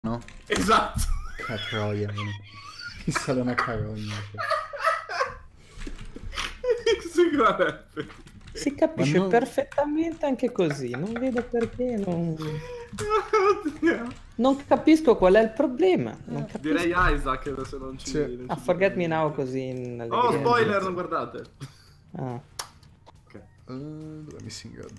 no? Esatto. Catroia, mi sale una carogna. Sicuramente. Si capisce non... perfettamente anche così, non vedo perché non... Oddio. Non capisco qual è il problema. Non capisco. Direi Isaac se non ci... Sì. non ci Forget Me dico Now niente. così in Oh, allegria. spoiler, non guardate. Ah. Ok. Dov'è Missing God?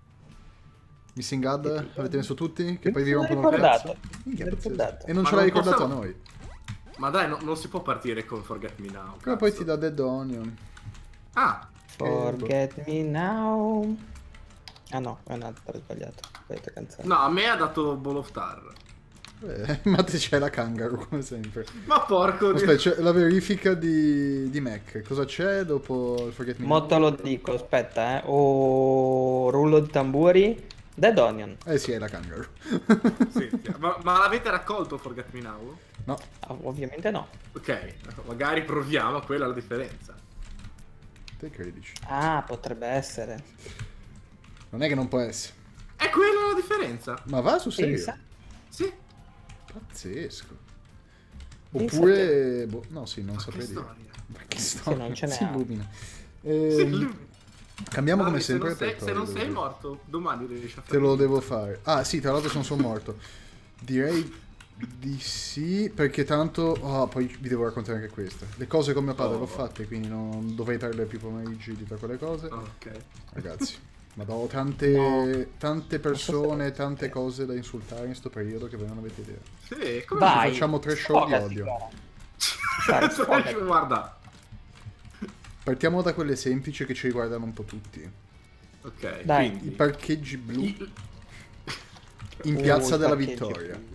Missing God? L'avete messo tutti? Che Mi poi vi sono rompono il ricordato. cazzo? Mi Minchia, sono pazzesco. ricordato. E non Ma ce l'hai non ricordato a possiamo- noi. Ma dai, non si può partire con Forget Me Now. Però poi ti dà Dead Onion. Ah, Forget Me Now. Ah no, è un'altra, ho sbagliato. Sbagliato canzone. no, a me ha dato Ball of Tar. Ma te c'è la Kangaroo, come sempre. Ma porco Aspetta, c'è la verifica di Mac. Cosa c'è dopo il Forget Me Mo Now? te lo dico, aspetta, o rullo di tamburi. Dead Onion. Eh sì, è la Kangaroo. Sì, sì. Ma l'avete raccolto Forget Me Now? No, Ah, ovviamente no. Ok, magari proviamo, quella è la differenza. te credici. Ah, potrebbe essere. Non è che non può essere. È quella la differenza. Ma va su serio? Pensa. Sì. Pazzesco. Pensa Oppure... Boh, no, sì, non Ma saprei che dire. storia. Ma che storia? non ce n'è Si altro. illumina. Sì, lui- Cambiamo come Mami, se sempre. non sei, per se non togliere sei quello. morto, domani riesci a fare. Te lo devo fare. Ah sì, tra l'altro sono morto. Direi di sì, perché tanto... Oh, poi vi devo raccontare anche questa. Le cose con mio padre l'ho fatte, quindi non dovrei perdere più pomeriggi di tra quelle cose. Ok. Ragazzi, ma ho tante persone, tante cose da insultare in sto periodo che voi non avete idea. Sì, come Vai. Facciamo 3 show di sfogati, odio. guarda. Vai, sfogati. Guarda. Partiamo da quelle semplici che ci riguardano un po' tutti. Ok, Dai. I quindi... parcheggi blu I- in Oh, Piazza i della parcheggi Vittoria. blu.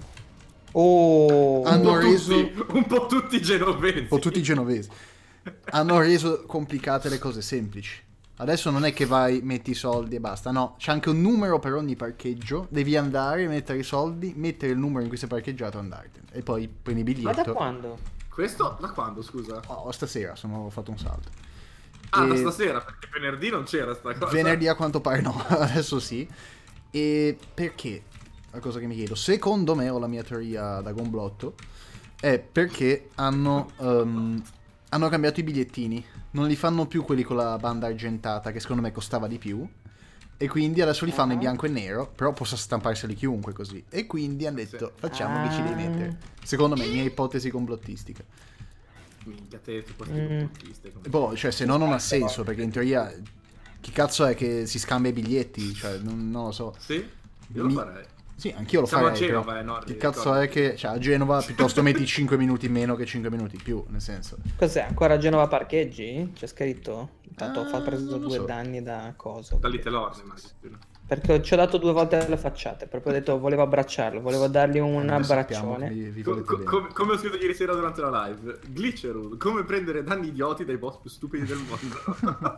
Oh, Hanno reso... un po' tutti i genovesi. Un po' tutti i genovesi. Hanno reso complicate le cose semplici. Adesso non è che vai, metti i soldi e basta. No, c'è anche un numero per ogni parcheggio. Devi andare, mettere i soldi, mettere il numero in cui sei parcheggiato e andartene. E poi prendi il ma da biglietto. quando? Questo da quando, scusa? Oh, stasera ho fatto un salto. Ah, da E stasera, perché venerdì non c'era sta cosa. venerdì a quanto pare no, adesso sì. E perché? La cosa che mi chiedo. Secondo me, ho la mia teoria da gomblotto, è perché hanno cambiato i bigliettini. Non li fanno più quelli con la banda argentata, che secondo me costava di più. E quindi adesso li fanno in bianco e nero, però possa stamparseli chiunque così. E quindi hanno detto, facciamo che ci devi mettere. Secondo me, mia ipotesi complottistica. Minchia, te questi complottiste. Boh, cioè, se no non ha senso, perché in teoria... Chi cazzo è che si scambia i biglietti? Cioè, non lo so. Sì? Io lo farei. Sì, anch'io lo Siamo a farei, Genova, però no? che cazzo è che... Cioè, a Genova piuttosto metti 5 minuti in meno che 5 minuti in più, nel senso... Cos'è? Ancora Genova parcheggi? C'è scritto? Intanto ho preso non lo 2 so. danni da coso. Da Little Horse, immagino. Perché ci ho dato 2 volte le facciate. Proprio ho detto volevo abbracciarlo, volevo dargli un Noi sappiamo che abbraccione. vi volete bene. Come ho scritto ieri sera durante la live, Glitcheroo, come prendere danni idioti dai boss più stupidi del mondo.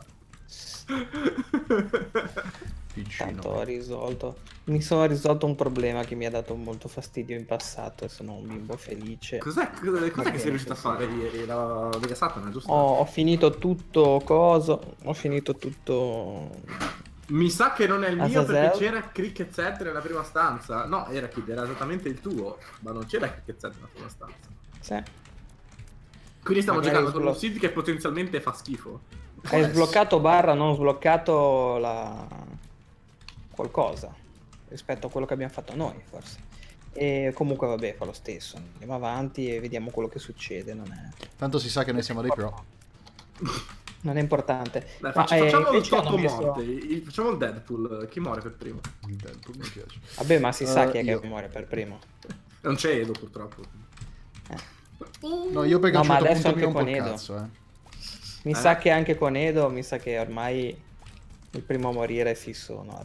Piccino. Tanto ho risolto. Mi sono risolto un problema che mi ha dato molto fastidio in passato e sono un bimbo felice. Cos'è che sei riuscito a fare ieri? La Vega Satana, giusto? Ho finito tutto coso. Ho finito tutto. Mi sa che non è il mio Azazel? perché c'era Cricket Set nella prima stanza. No, era esattamente il tuo, ma non c'era Cricket Set nella prima stanza. Sì. Quindi stiamo Magari giocando con un sblocco. seed che potenzialmente fa schifo. Hai sbloccato barra, non sbloccato la qualcosa rispetto a quello che abbiamo fatto noi, forse. E comunque vabbè, fa lo stesso. Andiamo avanti e vediamo quello che succede, non è, Tanto si sa che noi siamo dei pro. non è importante. Dai, Ma, facciamo il invece hanno troppo messo- morte. Facciamo il Deadpool. Chi muore per primo? Il Deadpool mi piace. Vabbè, ma si sa chi è io. che muore per primo. Non c'è Edo, purtroppo. No, io perché No, a un ma certo adesso punto mi anche rompo con il Edo. cazzo, Mi sa che anche con Edo, mi sa che ormai il primo a morire è fisso, no?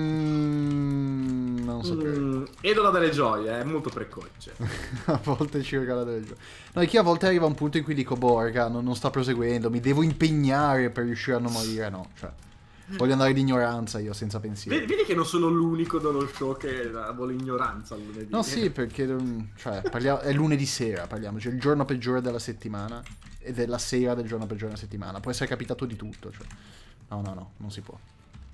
Non saprei. Edo dà delle gioie, è molto precoce. A volte ci regala delle gioie. No, è che a volte arriva un punto in cui dico, boh, raga, non sta proseguendo, mi devo impegnare per riuscire a non morire, no. Cioè, voglio andare di ignoranza io, senza pensiero. Vedi che non sono l'unico dello show che vuole ignoranza al lunedì. No, sì, perché cioè, è lunedì sera, parliamoci, è il giorno peggiore della settimana ed è la sera del giorno peggiore della settimana. Può essere capitato di tutto, cioè. No, non si può.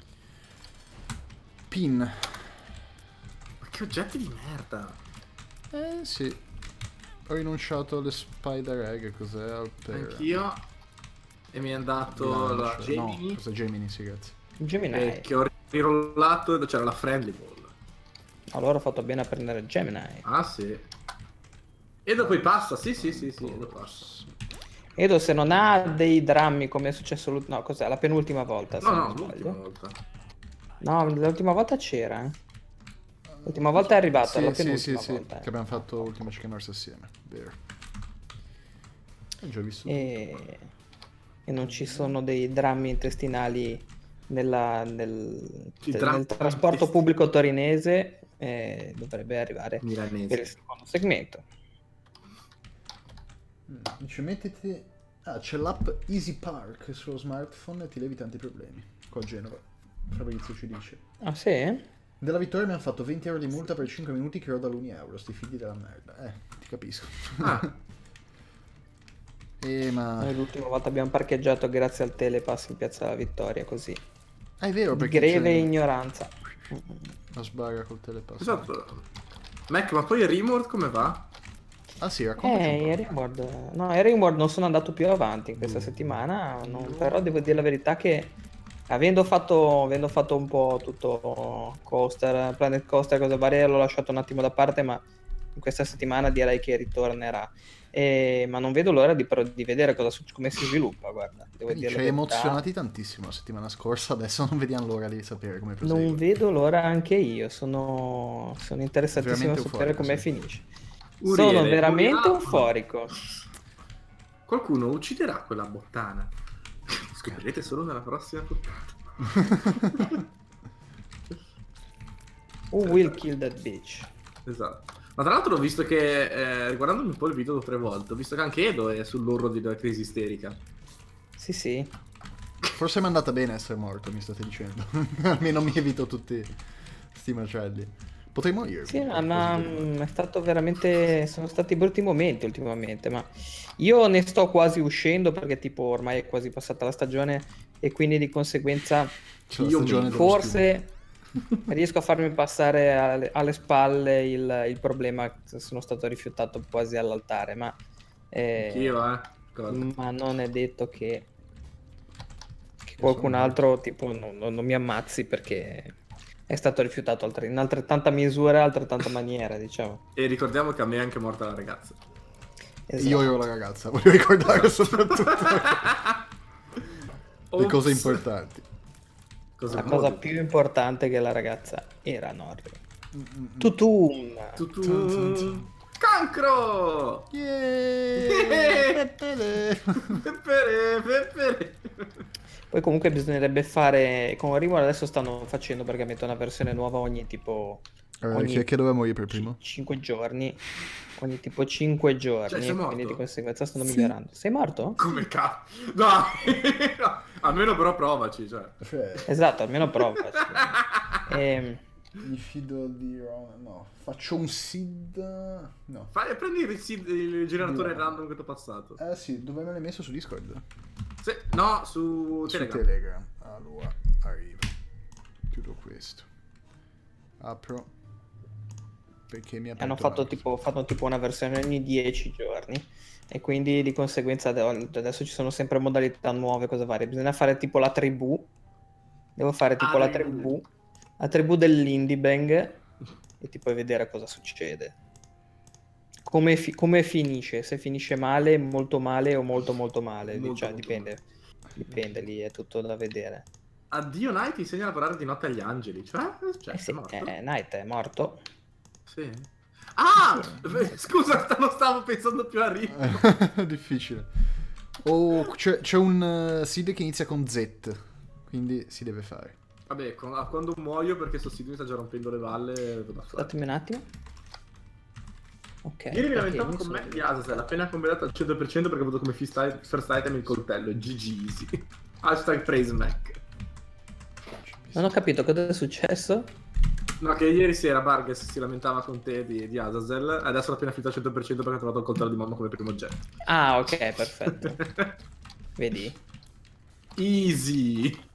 Pin. Ma che oggetti di merda. Sì. Ho rinunciato alle Spider Egg, cos'è? Anch'io. E mi è andato la Gemini. No, cos'è Gemini, sì, grazie. Gemini. Che ho rirollato e c'era la Friendly Ball. Allora ho fatto bene a prendere Gemini. Ah sì. Edo poi passa, sì, Edo passa. Edo se non ha dei drammi come è successo no, cos'è? La penultima volta, se non l'ultima sbaglio. volta. No, l'ultima volta c'era. L'ultima volta è arrivato, la penultima sì, volta. che abbiamo fatto Ultima Chicken Horse assieme, vero. Ho già visto. E non ci sono dei drammi intestinali nel trasporto pubblico torinese, dovrebbe arrivare milanese per il secondo segmento. Dice mettiti... Ah, c'è l'app Easy Park sullo smartphone e ti levi tanti problemi. Qua a Genova. Fabrizio ci dice. Ah sì? Della vittoria mi hanno fatto 20 euro di multa per 5 minuti che roda l'1 euro. Sti figli della merda. Ti capisco. Ma... Noi l'ultima volta abbiamo parcheggiato grazie al telepass in Piazza della Vittoria, così. Ah, è vero, perché greve ignoranza. La sbarra col telepass. Esatto. Mac, ma poi Rimworld come va? Ah sì, raccontaci Rimworld non sono andato più avanti in questa settimana, però devo dire la verità che avendo fatto un po' tutto Coaster, Planet Coaster, cose varie, l'ho lasciato un attimo da parte, ma in questa settimana direi che ritornerà. Ma non vedo l'ora di vedere come si sviluppa, guarda. Ci hai emozionati tantissimo la settimana scorsa, adesso non vediamo l'ora di sapere come prosegue. Non vedo l'ora anche io, sono interessatissimo a sapere come finisce. Sono veramente euforico. Qualcuno ucciderà quella bottana. Scoprirete solo nella prossima puntata. Who will kill that bitch? Esatto. Ma tra l'altro ho visto che, riguardandomi un po' il video 2 o 3 volte, ho visto che anche Edo è sull'orlo di una crisi isterica. Sì. Forse mi è andata bene essere morto, mi state dicendo. Almeno mi evito tutti sti macelli. Potrei morire. Sì, ma è stato veramente... Sono stati brutti momenti ultimamente, ma io ne sto quasi uscendo perché tipo ormai è quasi passata la stagione e quindi di conseguenza io forse riesco a farmi passare alle spalle il problema che sono stato rifiutato quasi all'altare, ma ma non è detto che qualcun altro tipo non mi ammazzi perché è stato rifiutato in altrettanta misura, altrettanta maniera, diciamo. E ricordiamo che a me è anche morta la ragazza. Esatto. Io ero la ragazza, voglio ricordare soprattutto le cose importanti. La cosa più importante che la ragazza era Norri. Tutum. Cancro! Yeah! Peppere. Poi comunque bisognerebbe fare con Rimworld, adesso stanno facendo perché mettono una versione nuova ogni tipo chi è che doveva morire per primo? 5 giorni. Ogni tipo 5 giorni, sei morto? quindi di conseguenza stanno migliorando. Sei morto? Come cazzo? No, almeno però provaci, cioè. Esatto, almeno provaci. Mi fido di no, faccio un seed. No. Prendi il generatore random che ti ho passato. Sì, dove me l'hai messo su Discord? No, su Telegram. Allora, arriva. Chiudo questo. Apro. Perché mi ha hanno fatto tipo una versione ogni 10 giorni e quindi di conseguenza adesso ci sono sempre modalità nuove, cose varie. Bisogna fare tipo la tribù. Devo fare tipo la tribù dell'Indie Bang e tipo vedere cosa succede. Come finisce? Se finisce male, molto male o molto molto male. Dipende, lì è tutto da vedere. Addio Night insegna a lavorare di notte agli angeli. Night è morto. Sì. Ah! Sì. Scusa, non stavo pensando più a Rick. Difficile. C'è un seed che inizia con Z, quindi si deve fare. Vabbè, quando muoio perché sto seed mi sta già rompendo le balle. Datemi un attimo. Ok. Ieri mi lamentavo con me di Azazel, appena completato al 100% perché ho avuto come first item il coltello. GG easy. Hashtag praise Mac. Non ho capito cosa è successo. No, che ieri sera Vargas si lamentava con te di Azazel, adesso l'ho appena finito al 100% perché ho trovato il coltello di mamma come primo oggetto. Ah, ok, perfetto. Vedi? Easy.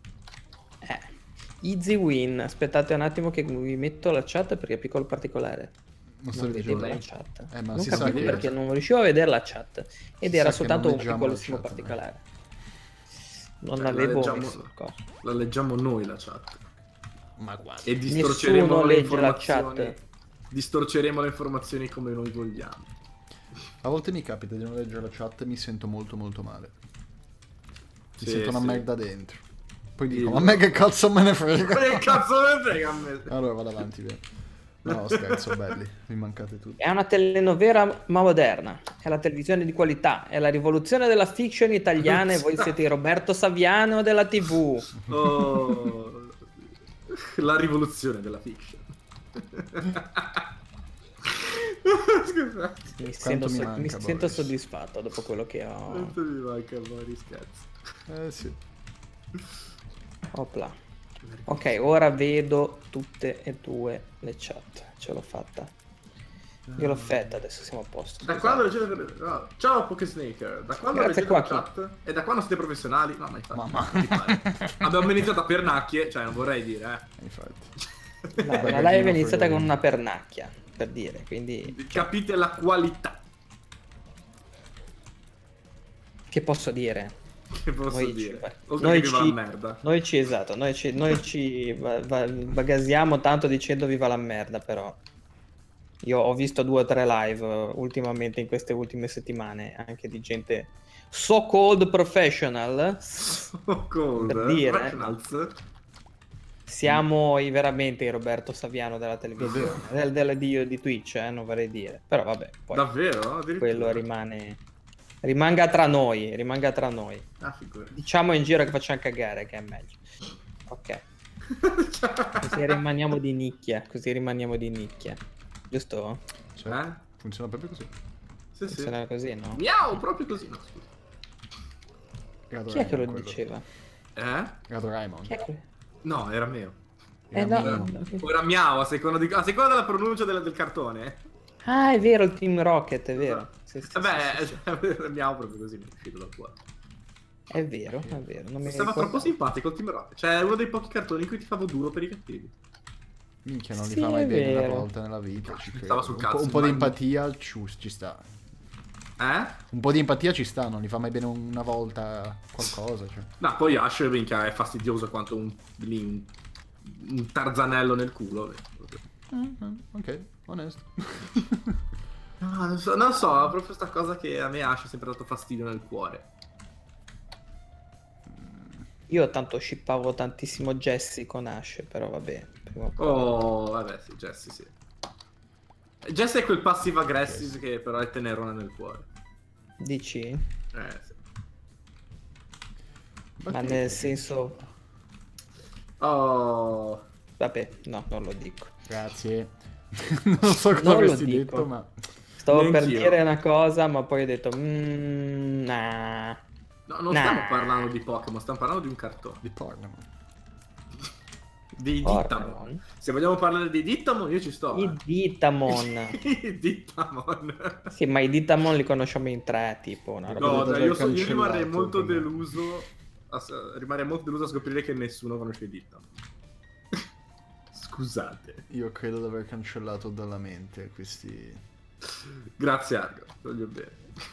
Easy win. Aspettate un attimo che vi metto la chat perché è piccolo particolare. Non sto Non vedevo leggendo. la chat. Ma Non si sa capivo che perché non riuscivo a vedere la chat. Ed Si era sa che soltanto non un leggiamo la piccolissimo chat, particolare. Non Cioè, avevo messo il coso. la leggiamo noi la chat. Ma quasi. E distorceremo Nessuno le legge la informazioni. chat. Distorceremo le informazioni come noi vogliamo. A volte mi capita di non leggere la chat e mi sento molto molto male. Mi Sì, sento una sì. merda dentro. Poi dico, Dillo. ma a me che cazzo me ne frega? Che cazzo me ne frega a me? Allora vado avanti, via. No, scherzo, belli. Mi mancate tutti. È una telenovela ma moderna, è la televisione di qualità, è la rivoluzione della fiction italiana e voi siete il Roberto Saviano della TV. Oh, la rivoluzione della fiction. Scusate. Mi sento Boris? soddisfatto dopo quello che ho. Quanto mi manca Boris, cazzo. Sì. Opla. Ok, ora vedo tutte e due le chat. Ce l'ho fatta. Io l'ho fatta, adesso siamo a posto. Da quando leggete... no. Ciao Pokesnaker, da quando Grazie leggete la qua, chat e da quando siete professionali? No, ma infatti. Mamma. mi pare. Abbiamo iniziato a pernacchie, cioè non vorrei dire, Infatti. La Beh, live è non iniziata frega con niente. una pernacchia, per dire, quindi Capite la qualità. che posso dire? Che posso Noi dire? ci- Oltre noi che viva ci- la merda. Esatto, noi ci bagasiamo tanto dicendo viva la merda, però io ho visto 2 o 3 live ultimamente in queste ultime settimane, anche di gente so called professional. Cold. Per dire, Professionals. Siamo veramente il Roberto Saviano della televisione, di Twitch, non vorrei dire, però vabbè, poi Davvero? Addirittura? quello rimanga tra noi, Ah, figurati. diciamo in giro che facciamo cagare, che è meglio. Ok, così rimaniamo di nicchia, giusto? Cioè, Eh? funziona proprio così. Sì, sì. Funziona così, no? Miau, proprio così. No, scusa. Gato Chi è che lo Raimon, quello. diceva? Gato Raimon. Chi è che... No, era mio. Era no, mio. no. O era miau, a seconda della pronuncia del cartone. Ah, è vero, il Team Rocket, è vero. Sì, sì, Vabbè, sì, sì. era miau proprio così, mi è uscito dal cuore. È vero, non mi Stava ricordavo. troppo simpatico il Team Rocket. Cioè, è uno dei pochi cartoni in cui ti favo duro per i cattivi. Minchia, non li Sì, fa mai è bene una vero. volta nella vita. Ci credo. Stava sul cazzo, un po' di immagino. empatia ci sta. Un po' di empatia ci sta, non li fa mai bene una volta qualcosa. Cioè. No, poi Ash, minchia, è fastidioso quanto un tarzanello nel culo. Ok, onesto. No, non so, è proprio sta cosa che a me Ash ha sempre dato fastidio nel cuore. Io tanto shippavo tantissimo Jesse con Ash, però vabbè. Prima o poi. Oh, vabbè, sì, Jesse, sì. Jesse è quel passive aggressive che però è tenerone nel cuore. Dici? Sì. Ma nel senso... Oh, Vabbè, no, non lo dico. Grazie. Non so cosa Non lo avresti dico. detto, ma... Stavo per Neanch'io. dire una cosa, ma poi ho detto... nah. no, non Nah. stiamo parlando di Pokémon, stiamo parlando di un cartone. Di porno. Di Pokémon. Dittamon. Se vogliamo parlare di Dittamon, io ci sto. I Ditamon. I Dittamon. Sì, ma i Ditamon li conosciamo in 3, tipo una roba. No, Dovuto dai, aver io rimarrei cancellato, molto quindi. deluso. Rimarrei molto deluso a scoprire che nessuno conosce i Dittamon. Scusate. Io credo di aver cancellato dalla mente questi... Grazie, Argo. Voglio bene.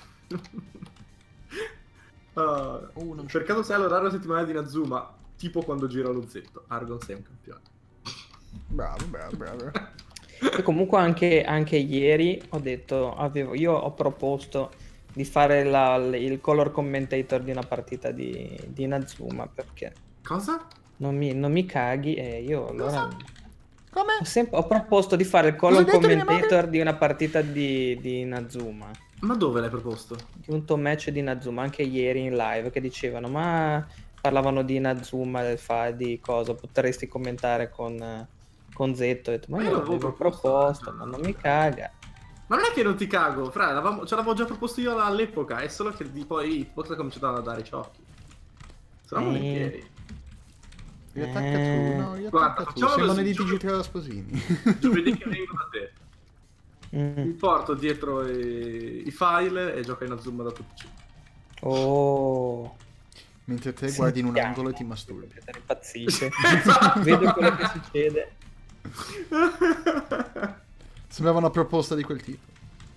non c'è. Per caso sai l'orario settimanale di Nazuma? Tipo quando gira lo zetto. Argon sei un campione. Bravo. E comunque anche ieri ho detto, io ho proposto di fare il color commentator di una partita di Inazuma, perché Cosa? non mi caghi e io allora Come? ho proposto di fare il color Cosa hai detto, mia commentator di una partita di Inazuma, Ma dove l'hai proposto? di un match di Inazuma, anche ieri in live, che dicevano, ma parlavano di Inazuma, di cosa, potresti commentare con Zetto, ho detto, ma Ma io io l'avevo l'avevo proposto, proposto, ma non mi caga. Ma non è che non ti cago, fra, ce l'avevo già proposto io all'epoca, è solo che poi Xbox ha cominciato a dare ciocchi. Sono volentieri. Riattacca tu, no, riattacca Guarda, tu. facciamo Sembrano così, di TG3 Sposini. Giovedì che vengo da te. Mm. Mi porto dietro i file e gioco in Azuma da tutti. Oh, Mentre te guardi in un sentiamo. angolo e ti masturbi. Peter impazzisce. Esatto. Vedo quello che succede. Sembrava una proposta di quel tipo.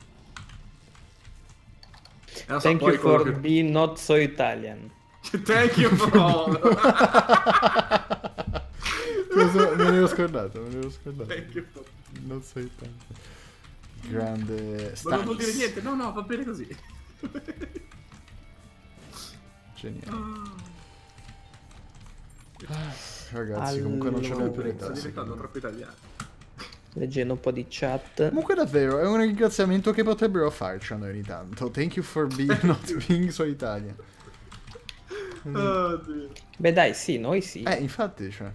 Non so, Thank poi you for quello che- being not so Italian. Thank you for... Me ne ero scordato, Thank you for... Non sei tanto. Grande Ma non vuol dire Stanis. niente, no, va bene così. Geniale. Ragazzi, comunque non ce l'ho più Allora, l'età. Sto diventando secondo me. troppo italiano. Leggendo un po' di chat. Comunque davvero, è un ringraziamento che potrebbero farci a noi ogni tanto. Thank you for being not being so Italian. Oddio. Beh dai, sì, noi sì. Infatti, cioè.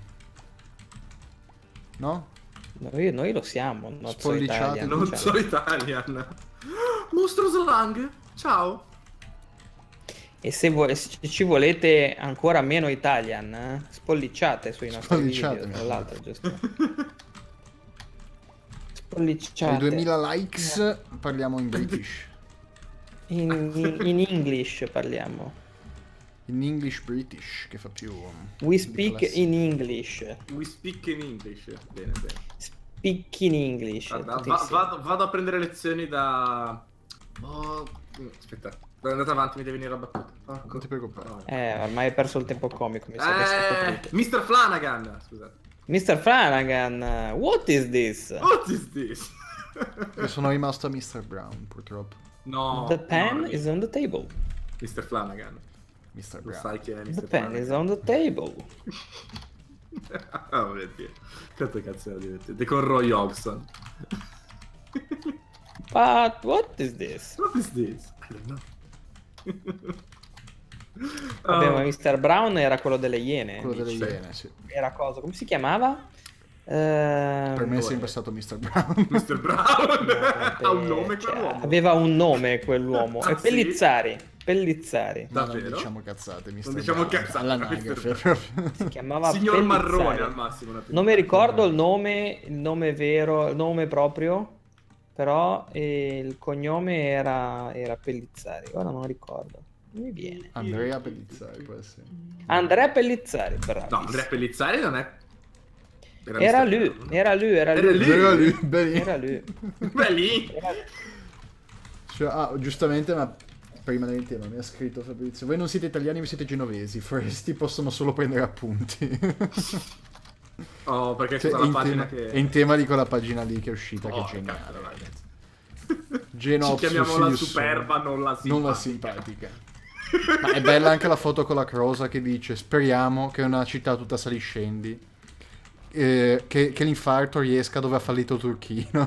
No? Noi lo siamo, not so Spolliciate, Italian, Non diciamo. so Italian. Mostro Slang, ciao. E se ci volete ancora meno Italian, spolliciate sui nostri Spolliciate, video, mi tra sa. l'altro, giusto? Ai Spolliciate. 2000 likes parliamo in British. In English parliamo. In English British, che fa più... We di speak classe. in English. We speak in English. Bene, bene. Speak in English. Guarda, tutti insieme. vado a prendere lezioni da... aspetta, andate avanti, mi devi venire a battuta. Non ti preoccupare. Ormai hai perso il tempo comico, mi sa che è stato tutto. Mr. Flanagan, scusate. Mr. Flanagan, what is this? What is this? Io sono rimasto a Mr. Brown, purtroppo. No. The pen no, is on the table. Mr. Flanagan. Mr. Lo Brown. sai che è The Mr. pen is on the table. Oh mio Dio. Quanto cazzo era divertente. Con Roy Hodgson. But what is this? What is this? I don't know. Vabbè, ma Oh, Mr. Brown era quello delle Iene. Quello delle Sì. Iene, sì. Era cosa? Come si chiamava? Per me è sempre stato Mr. Brown. Mr. Brown ha un nome Cioè, quell'uomo. aveva un nome quell'uomo. Ah, E Pellizzari. Pellizzari. No, non Davvero? diciamo cazzate, Mr. Non diciamo Brown. cazzate, All'anagrafe, Mr. proprio. Si chiamava Signor Pellizzari. Marrone al massimo. Non mi ricordo il nome vero, il nome proprio, però il cognome era Pellizzari. Ora non ricordo. Non mi viene. Andrea Pellizzari, può essere. Andrea Pellizzari, bravo. No, Andrea Pellizzari non è... Era Mr. lui, Brown. era lui. Era lui? Era lui, belli. Era lui. Beh, lì. Cioè, giustamente, ma prima del tema mi ha scritto Fabrizio: voi non siete italiani, voi siete genovesi. Foresti possono solo prendere appunti. Oh, perché Cioè, c'è è, la in pagina tema, che... è in tema di quella pagina lì che è uscita, Oh, che è geniale. cazzo, ragazzi. Genoa Ci chiamiamo la Obsessius superba, non la simpatica. non la simpatica. Ma è bella anche la foto con la crosa che dice: speriamo che è una città tutta saliscendi, che l'infarto riesca dove ha fallito Turchino.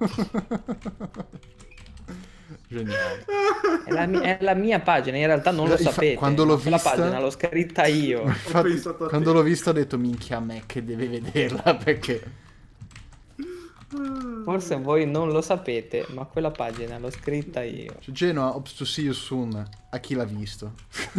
Geniale. È la mia pagina, in realtà non lo sapete. Quando l'ho ma quella vista- pagina l'ho scritta io. Infatti, pensato a te. quando l'ho vista ho detto: minchia, a me che deve vederla, perché Forse voi non lo sapete, ma quella pagina l'ho scritta io. cioè, Genoa hopes to see you soon. A chi l'ha visto?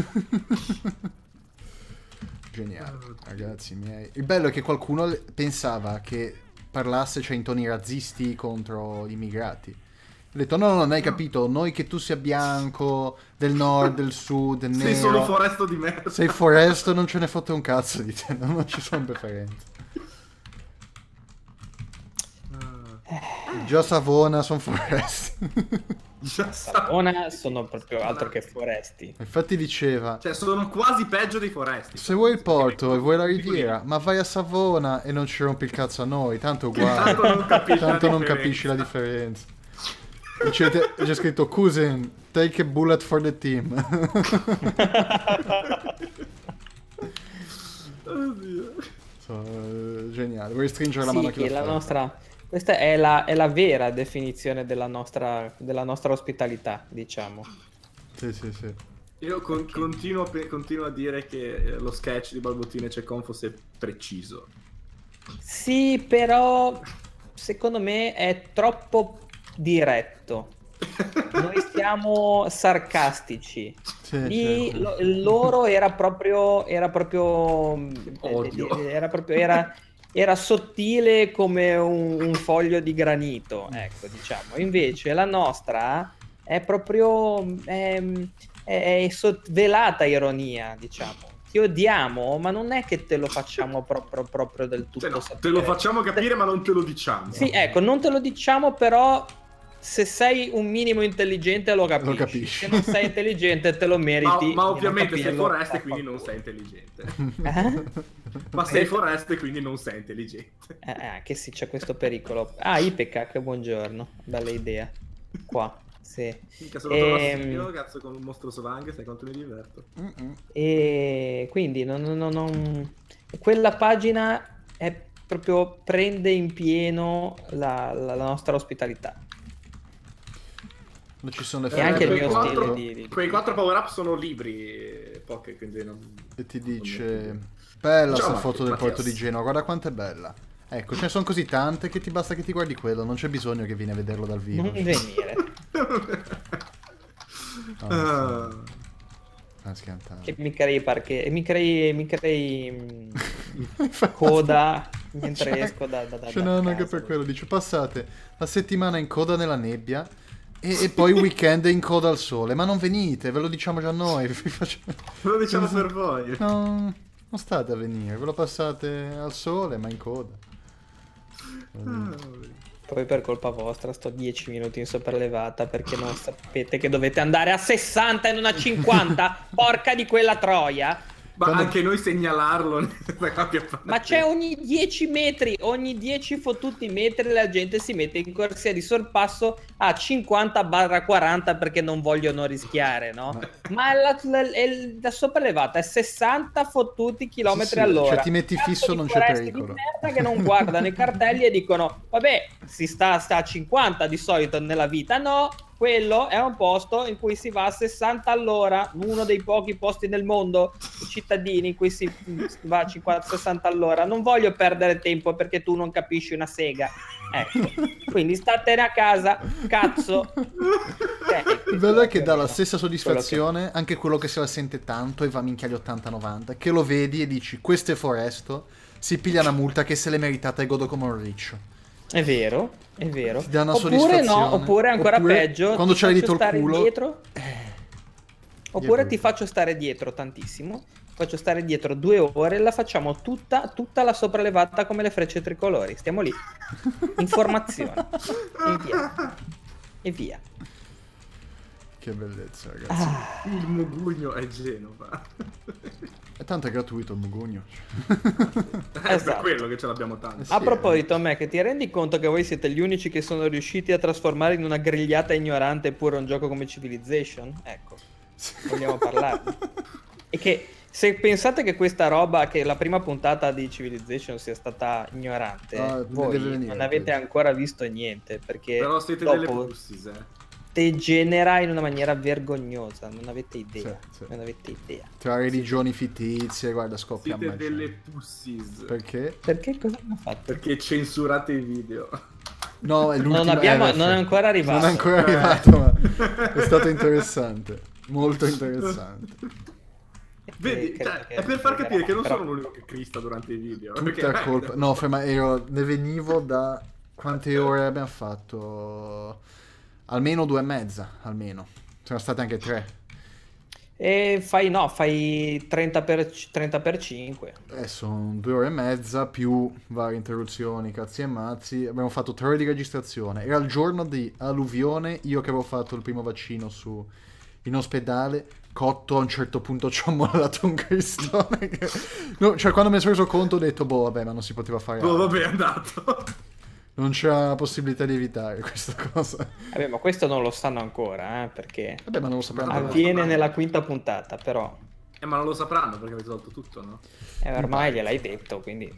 Geniale, ragazzi miei. Il bello è che qualcuno pensava che parlasse, cioè, in toni razzisti contro gli immigrati. Ho detto: no, non hai capito. Noi che tu sia bianco, del nord, del sud, nero. Sei solo foresto di merda. Sei foresto, non ce ne fotte un cazzo di te. Non ci sono preferenze. Già Savona sono foresti. Savona sono proprio altro che foresti. Infatti diceva: Cioè, sono quasi peggio dei foresti. se vuoi il porto e vuoi la riviera, ma vai a Savona e non ci rompi il cazzo a noi, tanto è uguale. Tanto non capisci Tanto la non differenza. capisci la differenza. C'è scritto: cousin, take a bullet for the team. Oddio. Geniale. Vuoi stringere la mano a chi Sì, l'ha fatto? questa è la vera definizione della nostra ospitalità, diciamo. Sì, sì, sì. Io continuo a dire che lo sketch di Balbottino e Cecon fosse preciso. Sì, però secondo me è troppo diretto. Noi siamo sarcastici. Sì, Lì certo. loro era proprio Odio. era sottile come un foglio di granito, ecco, diciamo. Invece la nostra è proprio velata ironia, diciamo. ti odiamo, ma non è che te lo facciamo proprio del tutto Cioè, no, sapere. te lo facciamo capire, ma non te lo diciamo. Sì, ecco, non te lo diciamo, però se sei un minimo intelligente lo capisci. Lo capisci. Se non sei intelligente te lo meriti. Ma di ovviamente non sei capirlo. foreste, quindi non sei intelligente. Eh? Ma sei foreste, quindi non sei intelligente. Che sì, c'è questo pericolo. Ah, Ipecac, buongiorno. Bella idea. Qua, sì. Mica sono trovato io, cazzo, con un mostro svanghe, sai quanto mi diverto. E quindi quella pagina è proprio prende in pieno la nostra ospitalità. Non ci sono le E anche il quei mio quattro- stile di Quei 4 power up sono libri, poche, quindi non... E ti dice: bella Ciao, sta foto del Mattias. porto di Genova, guarda quanto è bella. Ecco, ce ne sono così tante che ti basta che ti guardi quello, non c'è bisogno che vieni a vederlo dal vivo. non venire. Schiantare. Che mi crei parche, mi crei coda mentre Cioè, esco da Ce n'hanno anche casa. per quello, dice passate la settimana in coda nella nebbia e poi weekend in coda al sole, ma non venite, ve lo diciamo già noi. Lo diciamo per voi. No, non state a venire, ve lo passate al sole ma in coda. Poi per colpa vostra sto 10 minuti in sopraelevata perché non sapete che dovete andare a 60 e non a 50. Porca di quella troia. Ma Quando- anche noi segnalarlo da qualche parte. Ma c'è ogni 10 metri, ogni 10 fottuti metri la gente si mette in corsia di sorpasso a 50/40 perché non vogliono rischiare, no? Ma la sopraelevata è 60 fottuti chilometri Sì, all'ora. cioè ti metti Cazzo fisso, di non c'è foresti pericolo. di merda che non guardano i cartelli e dicono vabbè, si sta a 50 di solito nella vita. No, quello è un posto in cui si va a 60 all'ora, uno dei pochi posti nel mondo cittadini in cui si va a 50-60 all'ora. Non voglio perdere tempo perché tu non capisci una sega. Ecco, quindi statene a casa, cazzo. Il bello è che dà la stessa soddisfazione anche quello che se la sente tanto e va minchia agli 80-90, che lo vedi e dici questo è Foresto, si piglia una multa che se l'è meritata e godo come un riccio. È vero, è vero. Ti dà una Oppure soddisfazione. no, oppure ancora Oppure, peggio, quando ti c'hai faccio dito il stare culo, dietro. Oppure dietro. ti faccio stare dietro tantissimo. Faccio stare dietro 2 ore e la facciamo tutta la sopraelevata come le frecce tricolori. Stiamo lì. Informazione. E via. E via. Che bellezza, ragazzi. Il Mugugno è Genova. E tanto è gratuito il mugugno. È Esatto. per quello che ce l'abbiamo tanto. Sì, A proposito, a me, che ti rendi conto che voi siete gli unici che sono riusciti a trasformare in una grigliata ignorante pure un gioco come Civilization? Ecco, vogliamo parlarne. E che se pensate che questa roba, che la prima puntata di Civilization sia stata ignorante, Ah, voi deve venire, non avete penso. ancora visto niente, perché Però siete delle dopo pussis, degenera in una maniera vergognosa, non avete idea, Sì, sì. non avete idea. Tra religioni fittizie, guarda, scoppia a Siete magia. delle pussis. Perché? Perché cosa hanno fatto? Perché censurate i video. No, è l'ultimo. Non è ancora arrivato. Non è ancora arrivato, ma è stato interessante. Molto interessante. Vedi, credo cioè, che è per far capire che non però- sono l'unico che crista durante i video. Tutta colpa. No, ferma, ne venivo da. Quante ore abbiamo fatto? Almeno 2 e mezza, almeno. Sono state anche 3. E fai 30 per 5. Sono 2 ore e mezza più varie interruzioni, cazzi e mazzi. Abbiamo fatto 3 ore di registrazione. Era il giorno di alluvione. Io che avevo fatto il primo vaccino in ospedale. Cotto a un certo punto ci ho mollato un cristone. No, cioè, quando mi sono reso conto ho detto, boh, vabbè, ma non si poteva fare Oh, altro. vabbè, è andato. Non c'era possibilità di evitare questa cosa. Vabbè, ma questo non lo sanno ancora, perché Vabbè, ma non lo sapranno. avviene nella quinta puntata, però Ma non lo sapranno perché avete tolto tutto, no? ormai gliel'hai detto, quindi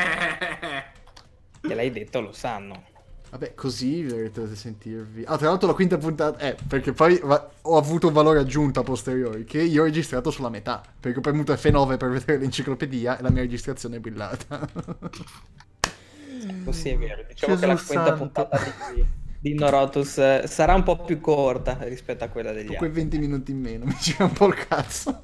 gliel'hai detto, lo sanno. Vabbè, così dovete sentirvi. Ah, tra l'altro la quinta puntata perché poi ho avuto un valore aggiunto a posteriori, che io ho registrato sulla metà, perché ho premuto F9 per vedere l'enciclopedia e la mia registrazione è brillata. Così è vero. Diciamo Gesù che la quinta santo. puntata di Norotus sarà un po' più corta rispetto a quella degli Quei altri. 20 minuti in meno, mi gira un po' il cazzo.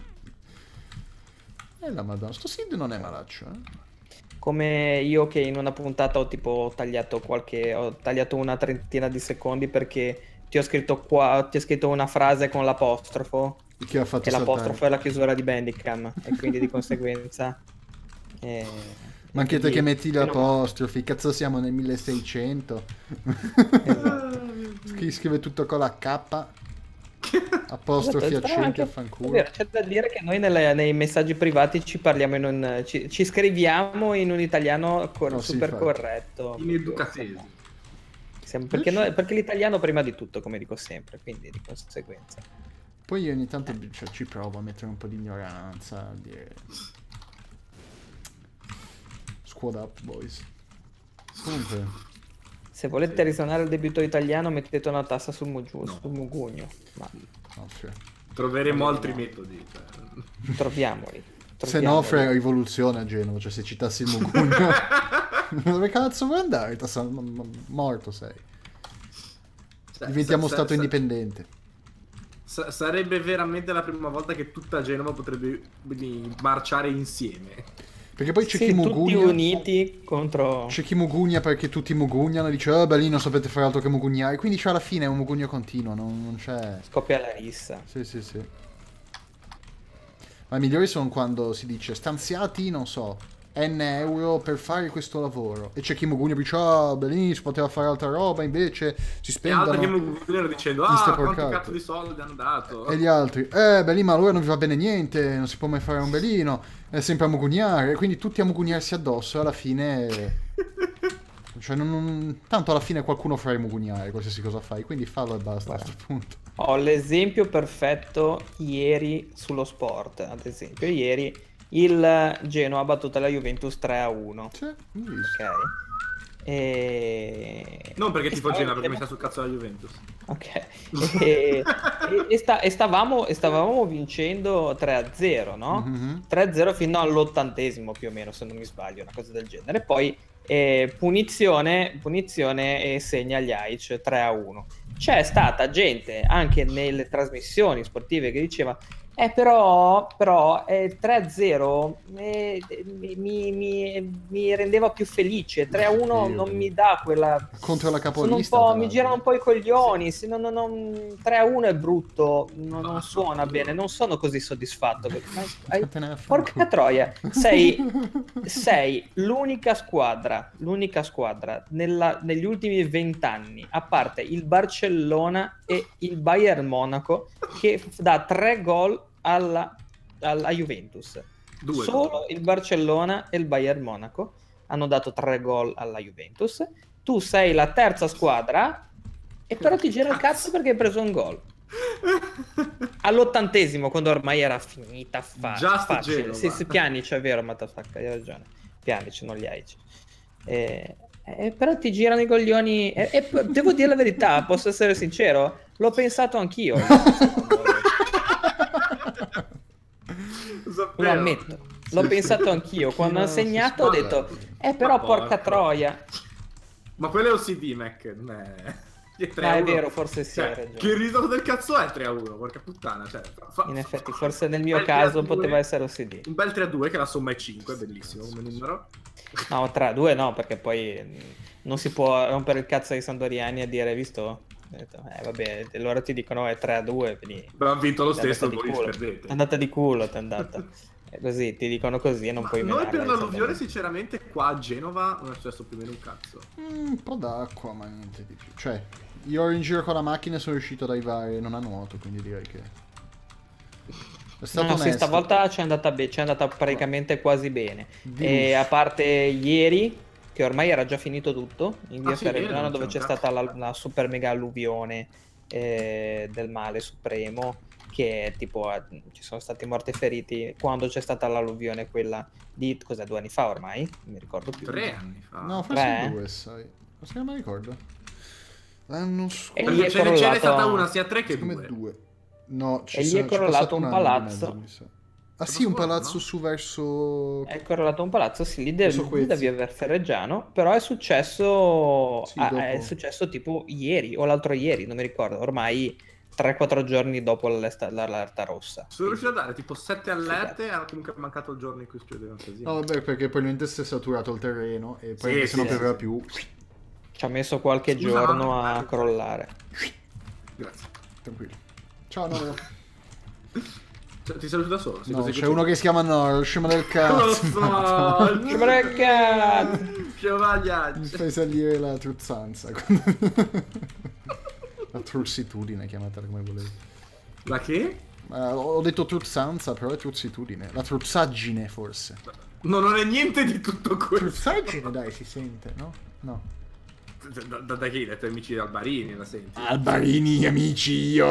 La madonna, sto Sid non è malaccio, Come io che in una puntata ho tagliato una trentina di secondi perché ti ho scritto qua, ti ho scritto una frase con l'apostrofo. Che ha fatto E l'apostrofo saltare. è la chiusura di Bandicam. E quindi di conseguenza... Ma anche te quindi- che metti meno l'apostrofi, cazzo siamo nel 1600. Esatto. Scrive tutto con la K. Apostrofi, Esatto, però accenti anche- a è fanculo. vero, c'è da dire che noi nei messaggi privati ci parliamo ci scriviamo in un italiano No, sì, super infatti. corretto. Ineducatesi. Perché l'italiano prima di tutto, come dico sempre, quindi di conseguenza. Poi io ogni tanto cioè, ci provo a mettere un po' di ignoranza, a dire... Squad up, boys. Comunque, Se volete risanare il debito italiano, mettete una tassa sul No. mugugno. Ma no, Fre. Troveremo altri metodi. Cioè. troviamoli. Se no, Fre, rivoluzione a Genova, cioè se citassi il Mugugno... Dove cazzo vuoi andare? Morto sei. Diventiamo stato indipendente. Sarebbe veramente la prima volta che tutta Genova potrebbe marciare insieme. Perché poi c'è Sì, chi tutti mugugna... uniti contro... C'è chi mugugna perché tutti mugugnano, dice oh beh lì non sapete fare altro che mugugnare, quindi c'è alla fine è un mugugno continuo, non c'è... Scoppia la rissa. Sì, sì, sì. Ma i migliori sono quando si dice stanziati, non so, N euro per fare questo lavoro. E c'è chi mugugna e dice ah beh lì si poteva fare altra roba, invece si E altri che spendono... mi guardano dicendo in ste quanto porcate." cazzo di soldi hanno dato. E gli altri, beh lì ma allora non vi va bene niente, non si può mai fare un belino, è sempre a mugugnare, quindi tutti a mugugnarsi addosso e alla fine... Cioè, tanto alla fine qualcuno farà mugugnare qualsiasi cosa fai, quindi fallo e basta a Guarda. questo punto. Ho l'esempio perfetto ieri sullo sport, ad esempio. Ieri il Genoa ha battuto la Juventus 3-1. Sì, ho visto. Ok. Non perché e tifo stavo Genova, perché mi dicendo- sta sul cazzo la Juventus. Ok. E stavamo vincendo 3-0, no? Mhm. 3-0 fino all'80° più o meno, se non mi sbaglio, una cosa del genere. Poi punizione e segna gli Aic 3-1. C'è stata gente anche nelle trasmissioni sportive che diceva però 3-0 mi rendeva più felice, 3-1 Dio. non mi dà quella... Contro la Sono un capolista. po', tra mi l'altro. girano un po' i coglioni, se non 3-1 è brutto, non suona bene, non sono così soddisfatto. Vattene a fanculo. Porca troia, sei l'unica squadra negli ultimi 20 anni, a parte il Barcellona e il Bayern Monaco, che dà 3 gol alla Juventus. Due Solo gol. il Barcellona e il Bayern Monaco hanno dato 3 gol alla Juventus. Tu sei la terza squadra e però ti gira il cazzo perché hai preso un gol all'80°, quando ormai era finita Just facile. Genova. Sì, Pjanic, è vero, Matafacca, hai ragione. Pjanic, non gli hai. Però ti girano i coglioni e devo dire la verità, posso essere sincero, l'ho pensato anch'io. Lo ammetto, l'ho pensato anch'io. Quando No, ha segnato ho si detto spara. però Ma porca porca. troia. Ma quello è OCD, Mac. Che 3-1. Ah, è vero, forse sì, Cioè, hai ragione. che riso del cazzo è 3-1? Porca puttana. Cioè, In effetti, forse nel mio bel caso 3-2, poteva essere OCD. Un bel 3-2 che la somma è 5, bellissimo come numero. No, 3-2 no, perché poi non si può rompere il cazzo ai Sandoriani a dire, visto? Ho detto, vabbè, loro ti dicono è 3-2, quindi Abbiamo vinto lo ti è stesso, andata di voi culo. perdete. È andata di culo, ti è andata. È così, ti dicono così e non Ma puoi noi per menarla, l'alluvione insomma. sinceramente qua a Genova non è successo più o meno un cazzo. Un po' d'acqua, ma niente di più. Cioè, io ero in giro con la macchina e sono riuscito ad arrivare non a nuoto, quindi direi che... È stato No, sì, onesto. stavolta ci è andata praticamente quasi bene. Di E lusso. a parte ieri, che ormai era già finito tutto, in via sì, ieri Ferragnano, non dove c'è c'è un stata la super mega alluvione del male supremo, che tipo ci sono stati morti e feriti quando c'è stata l'alluvione quella di, cos'è, 2 anni fa ormai? Non mi ricordo più. 3 anni fa. No, forse Tre? 2, sai. Cosa non mi ricordo? L'anno scorso... E Perché gli è ce n'è crollato- stata una sia 3 che Come 2. 2. No, E gli è c'è crollato passato un anno di palazzo. mezzo, mi sa. Ah sì, un scorso, palazzo no? su verso... È correlato un palazzo, sì, lì Verso da Quezzi. via Ferreggiano, però è successo, Sì, è dopo. successo tipo ieri o l'altro ieri, non mi ricordo, ormai 3-4 giorni dopo l'allerta rossa. Sono riuscito a dare tipo 7 allerte, ha comunque mancato il giorno in cui succedeva un casino. No, vabbè, perché probabilmente si è saturato il terreno e poi Sì, se non sì, pioveva sì. più... Ci ha messo qualche Scusa, giorno ma- a crollare. Grazie. Tranquillo. Ciao, Noro. Cioè, ti saluto da solo. No, c'è uno che si chiama Noro, scema del cazzo. Lo so. Cazzo! Mi Scemagliaccio. fai salire la truzzanza. La trussitudine, chiamatela come volevi. La che? Ho detto truzzanza, però è trussitudine. La truzzaggine, forse. No, non è niente di tutto questo. Truzzaggine, dai, si sente, no? No. Da chi? Dai tuoi amici Albarini, la senti? Albarini, amici, io.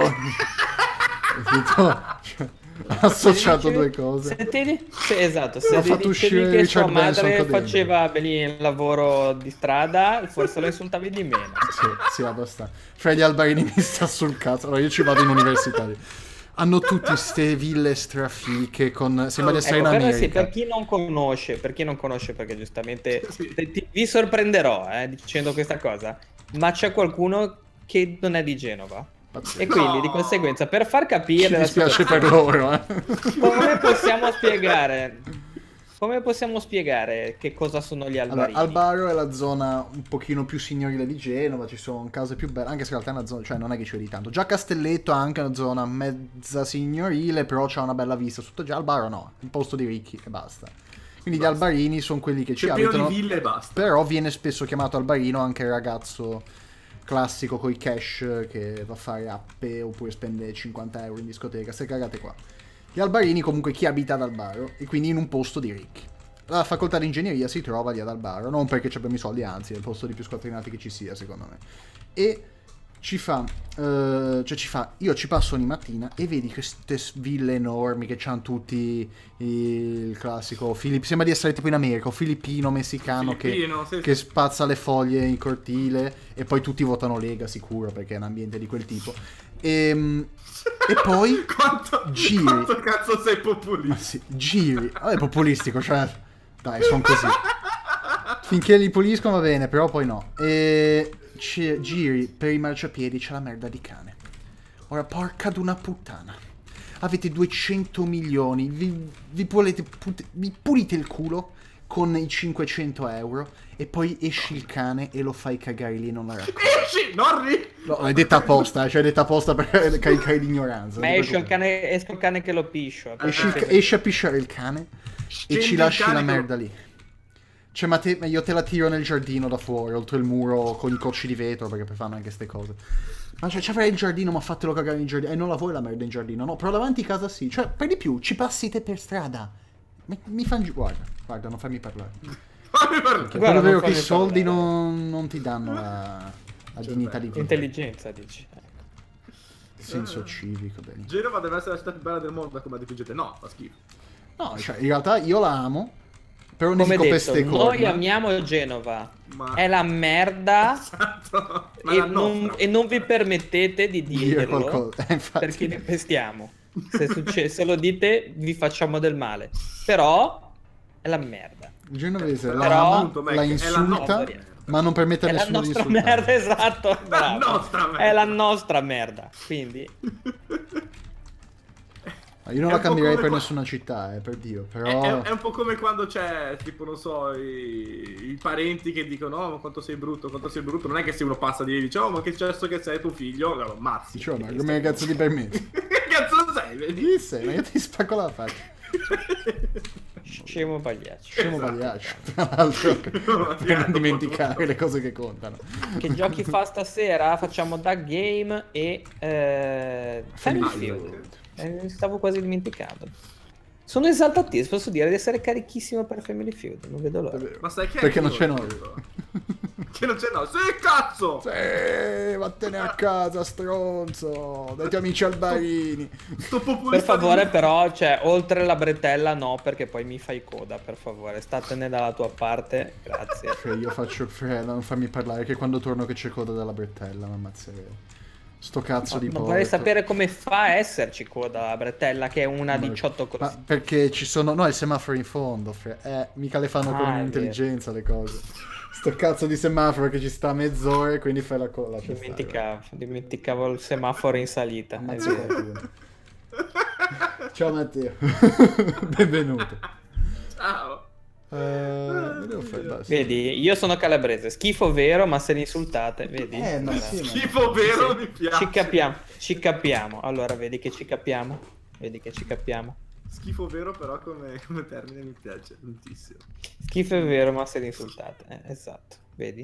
Ha associato due cose. Sì, esatto, se Ha fatto uscire dicevi che sua Richard Branson madre qua dentro. faceva lì il lavoro di strada, forse lo insultavi di meno. Sì, abbastanza. Freddy Albarini mi sta sul cazzo. Allora, io ci vado in universitario. Hanno tutte ste ville strafiche con... Sembra di essere in Ecco, America. sì, per chi non conosce, perché giustamente Sì. vi sorprenderò dicendo questa cosa, ma c'è qualcuno che non è di Genova. E quindi No! di conseguenza, per far Mi capire la dispiace per loro, come possiamo spiegare che cosa sono gli albarini? Allora, Albaro è la zona un pochino più signorile di Genova, ci sono case più belle, anche se in realtà è una zona, cioè non è che ci vedi tanto. Già Castelletto ha anche una zona mezza signorile, però c'ha una bella vista sotto. Già Albaro no, un posto di ricchi e basta. Quindi gli albarini sono quelli che ci C'è pieno abitano, di ville e basta. però viene spesso chiamato albarino anche il ragazzo classico coi cash che va a fare appe oppure spende 50 euro in discoteca, ste cagate qua. Gli albarini comunque chi abita ad Albaro e quindi in un posto di ricchi. La facoltà di ingegneria si trova lì ad Albaro, non perché ci abbiamo i soldi, anzi è il posto di più squattrinati che ci sia secondo me. E io ci passo ogni mattina e vedi queste ville enormi che c'hanno tutti il classico sembra di essere tipo in America, o filippino, messicano Filippino, sì, che sì. spazza le foglie in cortile e poi tutti votano Lega sicuro perché è un ambiente di quel tipo. E poi Quanto cazzo sei populista? ma sì, giri. Vabbè, populistico, cioè. Dai, sono così. Finché li puliscono va bene, però poi no. E giri per i marciapiedi, c'è la merda di cane. Ora, porca d'una puttana. Avete 200 milioni, vi pulite il culo con i 500 euro e poi esci il cane e lo fai cagare lì e non la racconti. Esci, Norri! No, è detta apposta, cioè è detta apposta per caricare l'ignoranza. Ma esce il cane che lo piscio. Esci a pisciare il cane e Scendi ci il lasci cane la con- merda lì. Cioè, ma io te la tiro nel giardino da fuori, oltre il muro con i cocci di vetro, perché poi fanno anche ste cose. Ma cioè, c'avrei il giardino, ma fatelo cagare in giardino. E non la vuoi la merda in giardino? No, però davanti a casa sì. Cioè, per di più, ci passi te per strada. Mi fanno guarda, non fammi parlare. Fammi parlare. Perché Guarda, è vero non che i fammi soldi parlare. non ti danno la dignità di vita. Intelligenza, dici. Il senso civico, benissimo. Genova deve essere la città più bella del mondo, come dipingete. No, fa schifo. No, cioè, in realtà io la amo, però ne Come dico detto, peste noi corna. amiamo Genova. Ma- È la merda Esatto. Ma e la non, nostra. e non vi permettete di Dire dirlo qualcosa. Infatti. perché ne pestiamo. Se lo dite vi facciamo del male. Però è la merda. Il genovese Però- la ama, appunto, Mac, la è la insulta, nostra merda. ma non permette a È la nessuno di nostra insultare. merda, esatto. Bravo. nostra merda. È la nostra merda. Quindi Ma io non È la un po' cambierei come per qua- nessuna città, per Dio, È, però... è un po' come quando c'è, tipo, non so, i parenti che dicono: oh, ma quanto sei brutto, quanto sei brutto. Non è che se uno passa di lì e dice: oh, ma che cesso che sei tuo figlio, lo ammazzi. Dicevo, ma come cazzo ti permetti? Che cazzo sei? Vedi? Chi sei? Ma io ti spacco la faccia. scemo pagliaccio. Scemo pagliaccio, tra l'altro, per non dimenticare le cose che contano. Che giochi fa stasera? Facciamo da game e Family Isaac. Feud. Mi stavo quasi dimenticando. Sono esaltatissimo, posso dire di essere carichissimo per Family Feud, non vedo l'ora. Ma sai che Perché è non c'è noi? Che non c'è no. Sì, cazzo! Sì, vattene a casa, stronzo, dai tuoi amici albarini. Sto Per populista favore di- però, cioè, oltre la bretella no, perché poi mi fai coda, per favore, statene dalla tua parte, grazie. Cioè, io faccio non farmi parlare che quando torno che c'è coda dalla bretella, mi ammazzerei. Sto cazzo di Ma porco. vorrei sapere come fa a esserci coda la bretella, che è una 18 Ma così. perché ci sono... No, il semaforo in fondo, mica le fanno con Ah, è intelligenza le cose. Sto cazzo di semaforo che ci sta mezz'ora e quindi fai la coda. Cioè Dimenticavo il semaforo in salita. È vero. Ciao Matteo. Benvenuto. Ciao. Devo fare, basta. Vedi, io sono calabrese, schifo vero, ma se li insultate, vedi? Ma Allora, sì, ma... Schifo vero, mi piace. ci capiamo. Allora, vedi che ci capiamo. Schifo vero, però come termine mi piace tantissimo. Schifo è vero, ma se li insultate. Esatto, vedi?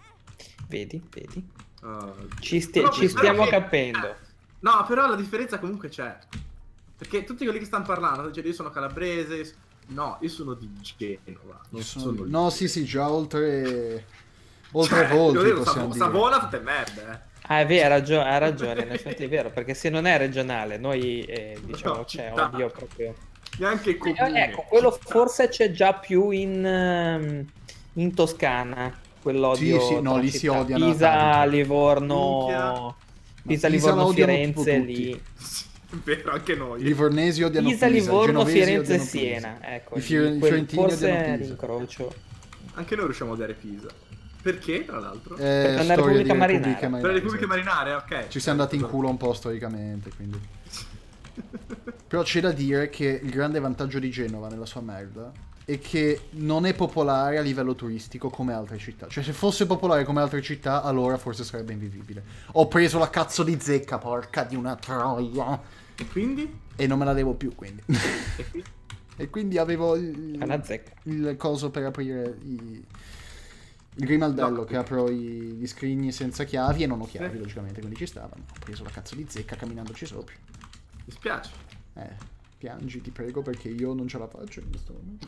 Oh, Ci però stiamo che- capendo. No, però la differenza comunque c'è. Perché tutti quelli che stanno parlando, cioè io sono calabrese, no, io sono di Genova, non sono di- No, sì, già oltre Cioè, volti io dico, possiamo dire. Savona tutte merda, Ah, è vero, ha ragione, in effetti è vero, perché se non è regionale, noi diciamo No, c'è città. odio proprio. Neanche il comune. Ecco, quello città. forse c'è già più in Toscana, quell'odio Sì, no, tra lì si città. odiano Pisa, tanto. Livorno, Minchia. Pisa, Pisa Livorno, la odiano Firenze, tipo tutti. lì. È vero, anche noi. I livornesi odiano Pisa, Pisa, i Livorno, genovesi Firenze e odiano Pisa. Siena, ecco, I quel fiorentini forse odiano è Pisa. l'incrocio. Anche noi riusciamo a odiare Pisa. Perché, tra l'altro? è una Storia Repubblica di Marinara. Repubbliche Per le Repubbliche sì. Marinare, ok. Ci siamo andati in culo un po' storicamente, quindi. Però c'è da dire che il grande vantaggio di Genova nella sua merda è che non è popolare a livello turistico come altre città. Cioè, se fosse popolare come altre città, allora forse sarebbe invivibile. Ho preso la cazzo di zecca, porca di una troia. E quindi? E non me la devo più, quindi. E quindi? E quindi avevo È una zecca. il coso per aprire il grimaldello No. che apro gli scrigni senza chiavi e non ho chiavi, logicamente, quindi ci stavano. Ho preso la cazzo di zecca camminandoci sopra. Mi spiace. Piangi, ti prego, perché io non ce la faccio in questo momento.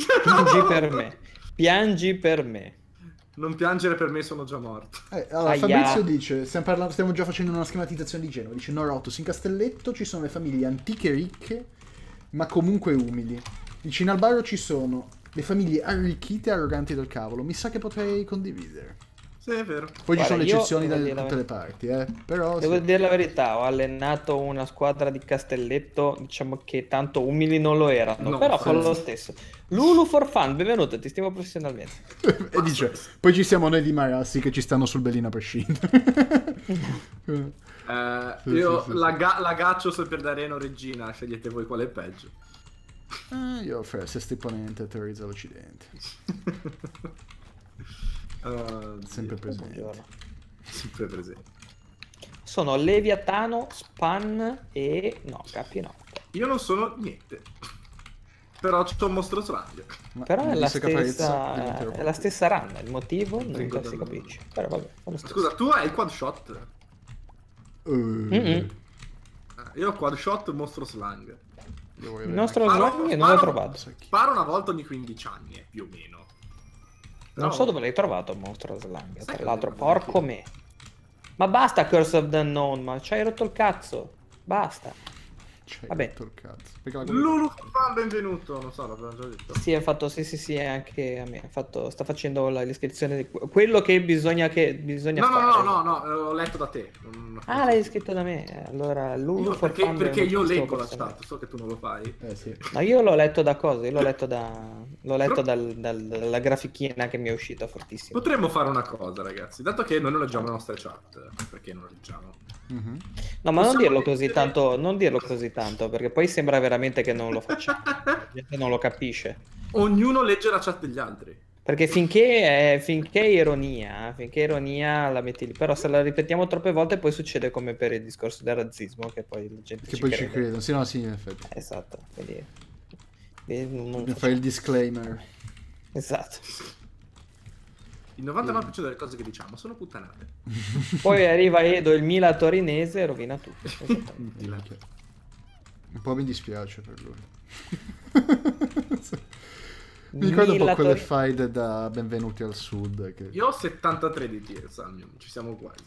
Piangi per me. Non piangere, per me sono già morto. Allora, Aia. Fabrizio dice, stiamo già facendo una schematizzazione di Genova, dice Norotus, in Castelletto ci sono le famiglie antiche e ricche, ma comunque umili. Dice in Albaro ci sono le famiglie arricchite e arroganti del cavolo, mi sa che potrei condividere. Sì, è vero. Poi ci Guarda, sono le io eccezioni da devo dire la tutte le parti, però Devo sì. dire la verità, ho allenato una squadra di Castelletto, diciamo che tanto umili non lo erano, No, però fa sì. lo stesso. Lulu for fun, benvenuto, ti stimo professionalmente. E dice, poi ci siamo noi di Marassi che ci stanno sul belino a prescindere. Io sì. la gaccio se per Dareno Regina, scegliete voi qual è peggio. Io fra sesto imponente terrorizza l'Occidente. Sempre presente. Buongiorno. Sempre presente. Sono Leviatano, Span e... no, capi no. Io non sono niente. Però c'ho un mostro slang. Ma Però è mi la disse Caparezza, stessa, diventerò è la proprio. stessa run, il motivo non Vengo si dalla- capisce. Però vabbè, fa lo stesso. Scusa, tu hai il quad shot? Mm-mm. Io ho quad shot mostro slang. Il nostro Sparo- slang non l'ho sparo- trovato. Sparo una volta ogni 15 anni, più o meno. Non Però- so dove l'hai trovato il mostro slang, Sai tra che l'altro, non lo ricordo porco neanche me. Ma basta Curse of the Unknown, ma ci hai rotto il cazzo. Basta. C'hai Vabbè. rotto il cazzo. Perché la Lulu, benvenuto. Non so, l'abbiamo già detto. Sì, ha fatto, sì, anche a me. Sta facendo l'iscrizione di quello che bisogna No, fare. no, ho letto da te. Ah, l'hai scritto da me. Allora, Lulu Io, for perché, fun, perché io benvenuto, leggo la personale. chat, so che tu non lo fai. sì. No, io l'ho letto da cosa? Io l'ho letto dalla grafichina che mi è uscita fortissimo. Potremmo fare una cosa, ragazzi. Dato che noi non leggiamo le nostre chat, perché non le leggiamo? Mhm. No, ma non Possiamo dirlo così mettere- tanto, non dirlo così tanto, perché poi sembra veramente che non lo facciamo. La gente non lo capisce. Ognuno legge la chat degli altri. Perché finché è ironia la metti lì. Però se la ripetiamo troppe volte poi succede come per il discorso del razzismo, che poi la gente Che ci poi crede. ci credo. Sì, no, sì, in effetti. Esatto, quindi non Bisogna facciamo- fare il disclaimer. Esatto. Il 99% delle cose che diciamo sono puttanate. Poi arriva Edo, il Mila torinese, e rovina tutto. Esattamente. Minchia. Un po' mi dispiace per lui. Mi ricordo un po' Mila quelle Tori- fight da Benvenuti al Sud. Che... Io ho 73 di tier, Salmion, ci siamo quasi.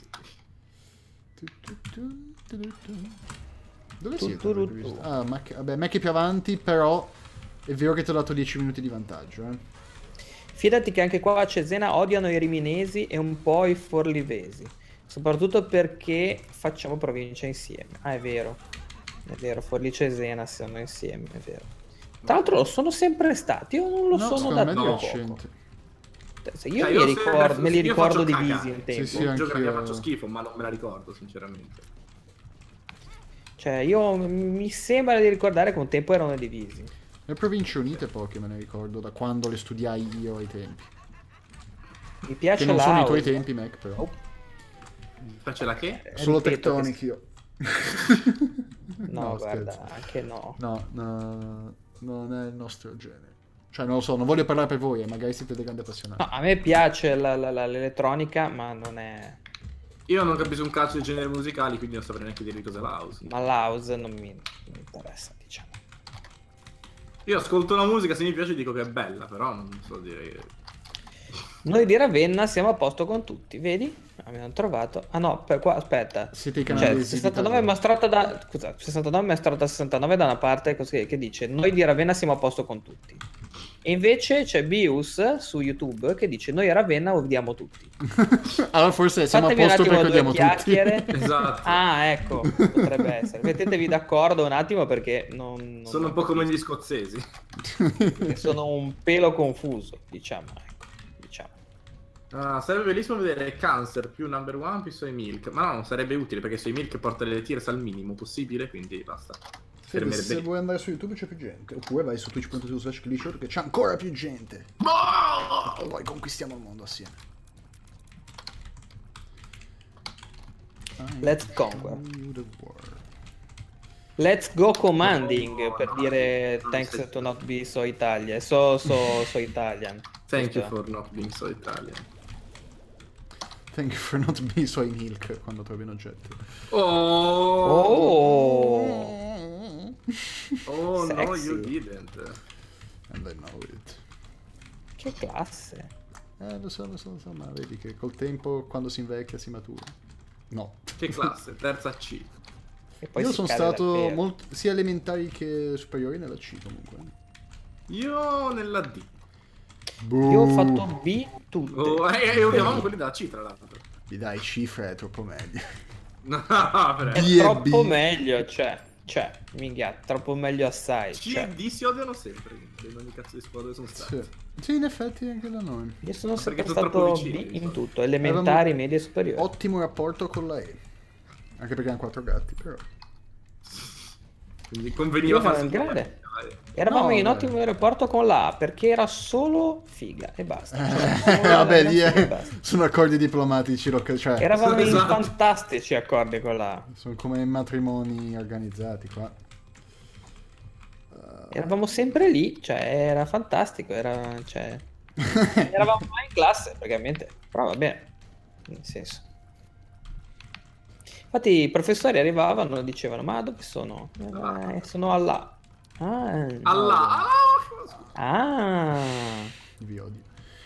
Dove siete? Tutturuttu. Ah, vabbè, Mac è più avanti, però è vero che ti ho dato 10 minuti di vantaggio, Fidati che anche qua a Cesena odiano i riminesi e un po' i forlivesi. Soprattutto perché facciamo provincia insieme. Ah, è vero. È vero, Forlì e Cesena sono insieme, è vero. Tra l'altro lo sono sempre stati, io non lo No, sono secondo da me è di poco. recente. Se io Cioè, me li io ricordo faccio divisi cagare. un tempo. Sì, In geografia anch'io. faccio schifo, ma non me la ricordo, sinceramente. Cioè, io mi sembra di ricordare che un tempo erano divisi. Le Province Unite poche me ne ricordo, da quando le studiai io ai tempi. Mi piace Che non sono i tuoi l'house. tempi, Mac, però. Oh, Facela che? Solo ripeto che- Tectonic io. No, No, guarda, scherzo. anche no. No, non è il nostro genere. Cioè, non lo so, non voglio parlare per voi, magari siete dei grandi appassionati. No, a me piace l'elettronica, ma non è... Io non capisco un cazzo di generi musicali, quindi non saprei neanche dirvi cos'è la house. Ma l'house non mi interessa, diciamo. Io ascolto una musica, se mi piace dico che è bella, però non so dire... Noi di Ravenna siamo a posto con tutti, vedi? Abbiamo trovato... Ah no, qua, aspetta. Siete i Cioè, canadesi. 69 è mostrato da... Scusa, 69 è mostrato da 69 da una parte così, che dice noi di Ravenna siamo a posto con tutti. E invece c'è Bius su YouTube che dice noi a Ravenna odiamo tutti. Allora forse siamo Fatevi a posto un perché attimo odiamo due tutti. chiacchiere. Esatto. Ah, ecco, potrebbe essere. Mettetevi d'accordo un attimo perché non Sono un po' come gli scozzesi. perché sono un pelo confuso, diciamo, ecco, diciamo. Ah, sarebbe bellissimo vedere Cancer più Number One più Soy Milk. Ma no, non sarebbe utile perché Soy Milk porta le tiers al minimo possibile, quindi basta. Fede, Fermerebbe se lì. vuoi andare su YouTube c'è più gente. Oppure vai su twitch.tv/glitchor che c'è ancora più gente. E poi conquistiamo il mondo assieme. Let's conquer. You the world. Let's go commanding per dire thanks to not be so Italia. So Italian. Thank you Questo- for not being so Italian. Thank you for not being so milk quando trovi un oggetto. Oh! Oh no, Sexy. you didn't. And I know it. Che classe. Lo so, ma vedi che col tempo, quando si invecchia, si matura. No. Che classe? Terza C. E poi Io si sono cade dal stato pelo. sia elementari che superiori nella C comunque. Io nella D. Io ho fatto B tutte. Oh, e odiavamo quelli della C, tra l'altro. Mi dai cifre, è troppo meglio. No, È però. B e troppo B. meglio, cioè, minchia, troppo meglio assai. C Cioè. e D si odiano sempre. In ogni cazzo di squadra sono stati. Sì, in effetti anche da noi. Io sono Ma sempre perché sono stato troppo B vicini, in so. tutto, elementari, medie e superiori. Ottimo rapporto con la E. Anche perché hanno 4 gatti, però. Quindi conveniva Io farsi ero grande. dai. Eravamo No, in dai. ottimo rapporto con la A perché era solo figa e basta. Cioè, solo Vabbè, la lì figa e basta. sono accordi diplomatici, cioè, Eravamo in Esatto. fantastici accordi con la A. sono come matrimoni organizzati qua. Eravamo sempre lì, cioè era fantastico, cioè, eravamo mai in classe praticamente, però va bene, nel senso. Infatti i professori arrivavano e dicevano, ma dove sono? Sono alla... Ah, Allah! ah. Vi odio.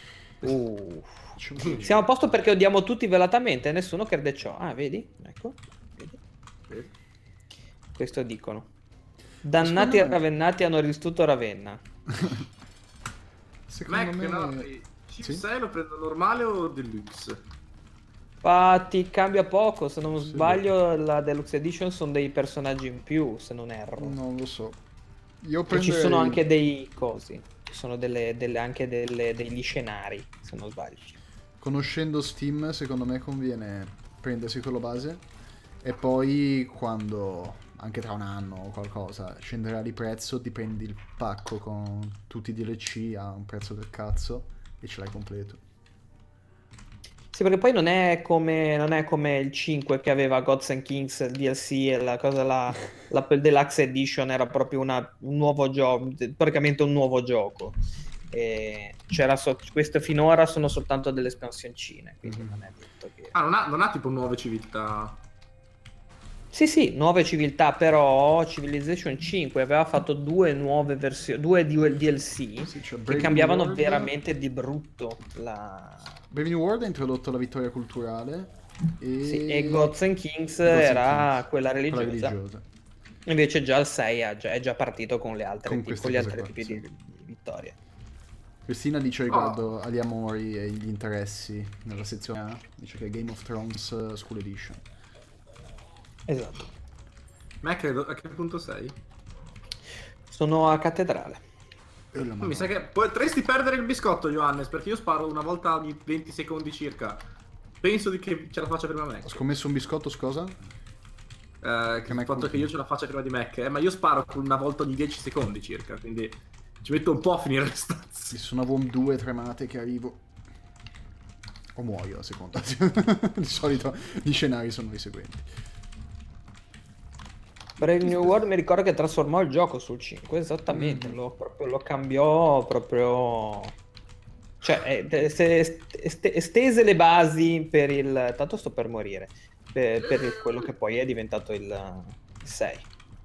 Siamo a posto perché odiamo tutti velatamente e nessuno crede ciò. Ah, vedi? Ecco. Vedi? Questo dicono. Dannati e Secondo me- ravennati hanno distrutto Ravenna. Secondo Mac, me... no, Sì? Chip 6 lo prendo normale o deluxe? Infatti cambia poco, se non Sì. sbaglio la Deluxe Edition sono dei personaggi in più, se non erro. Non lo so. Io E ci prenderei... sono anche dei cosi, ci sono degli scenari, se non sbaglio. Conoscendo Steam, secondo me conviene prendersi quello base e poi quando, anche tra un anno o qualcosa, scenderà di prezzo, ti prendi il pacco con tutti i DLC a un prezzo del cazzo e ce l'hai completo. Sì, perché poi non è come il 5 che aveva Gods and Kings, il DLC e la cosa la Deluxe Edition era proprio un nuovo gioco, praticamente un nuovo gioco. E queste finora sono soltanto delle espansioncine, quindi non è detto che... Ah, non ha tipo nuove civiltà. Sì, nuove civiltà, però Civilization 5 aveva fatto due nuove versioni, due DLC Sì, c'è che Brave cambiavano New World. veramente di brutto la... Brave New World ha introdotto la vittoria culturale e Gods and Kings Gods and era Kings, quella quella religiosa. religiosa. Invece già il 6 è già partito con le altre Con queste con gli cose altri qua, tipi sì. di vittorie. Cristina dice riguardo agli amori e gli interessi nella sezione A, dice che è Game of Thrones School Edition. Esatto. Mac, a che punto sei? Sono a cattedrale. E la Mi sa che potresti perdere il biscotto, Johannes, perché io sparo una volta ogni 20 secondi circa. Penso che ce la faccia prima me. Ho scommesso un biscotto, scusa? Che il fatto che io ce la faccia prima di Mac, ma io sparo con una volta ogni 10 secondi circa, quindi ci metto un po' a finire le stanze. Ci sono 2 tremate che arrivo. O muoio a seconda. Di solito gli scenari sono i seguenti. Brave New World mi ricordo che trasformò il gioco sul 5, esattamente, lo cambiò proprio... Cioè, estese le basi per il... Tanto sto per morire. Per quello che poi è diventato il 6.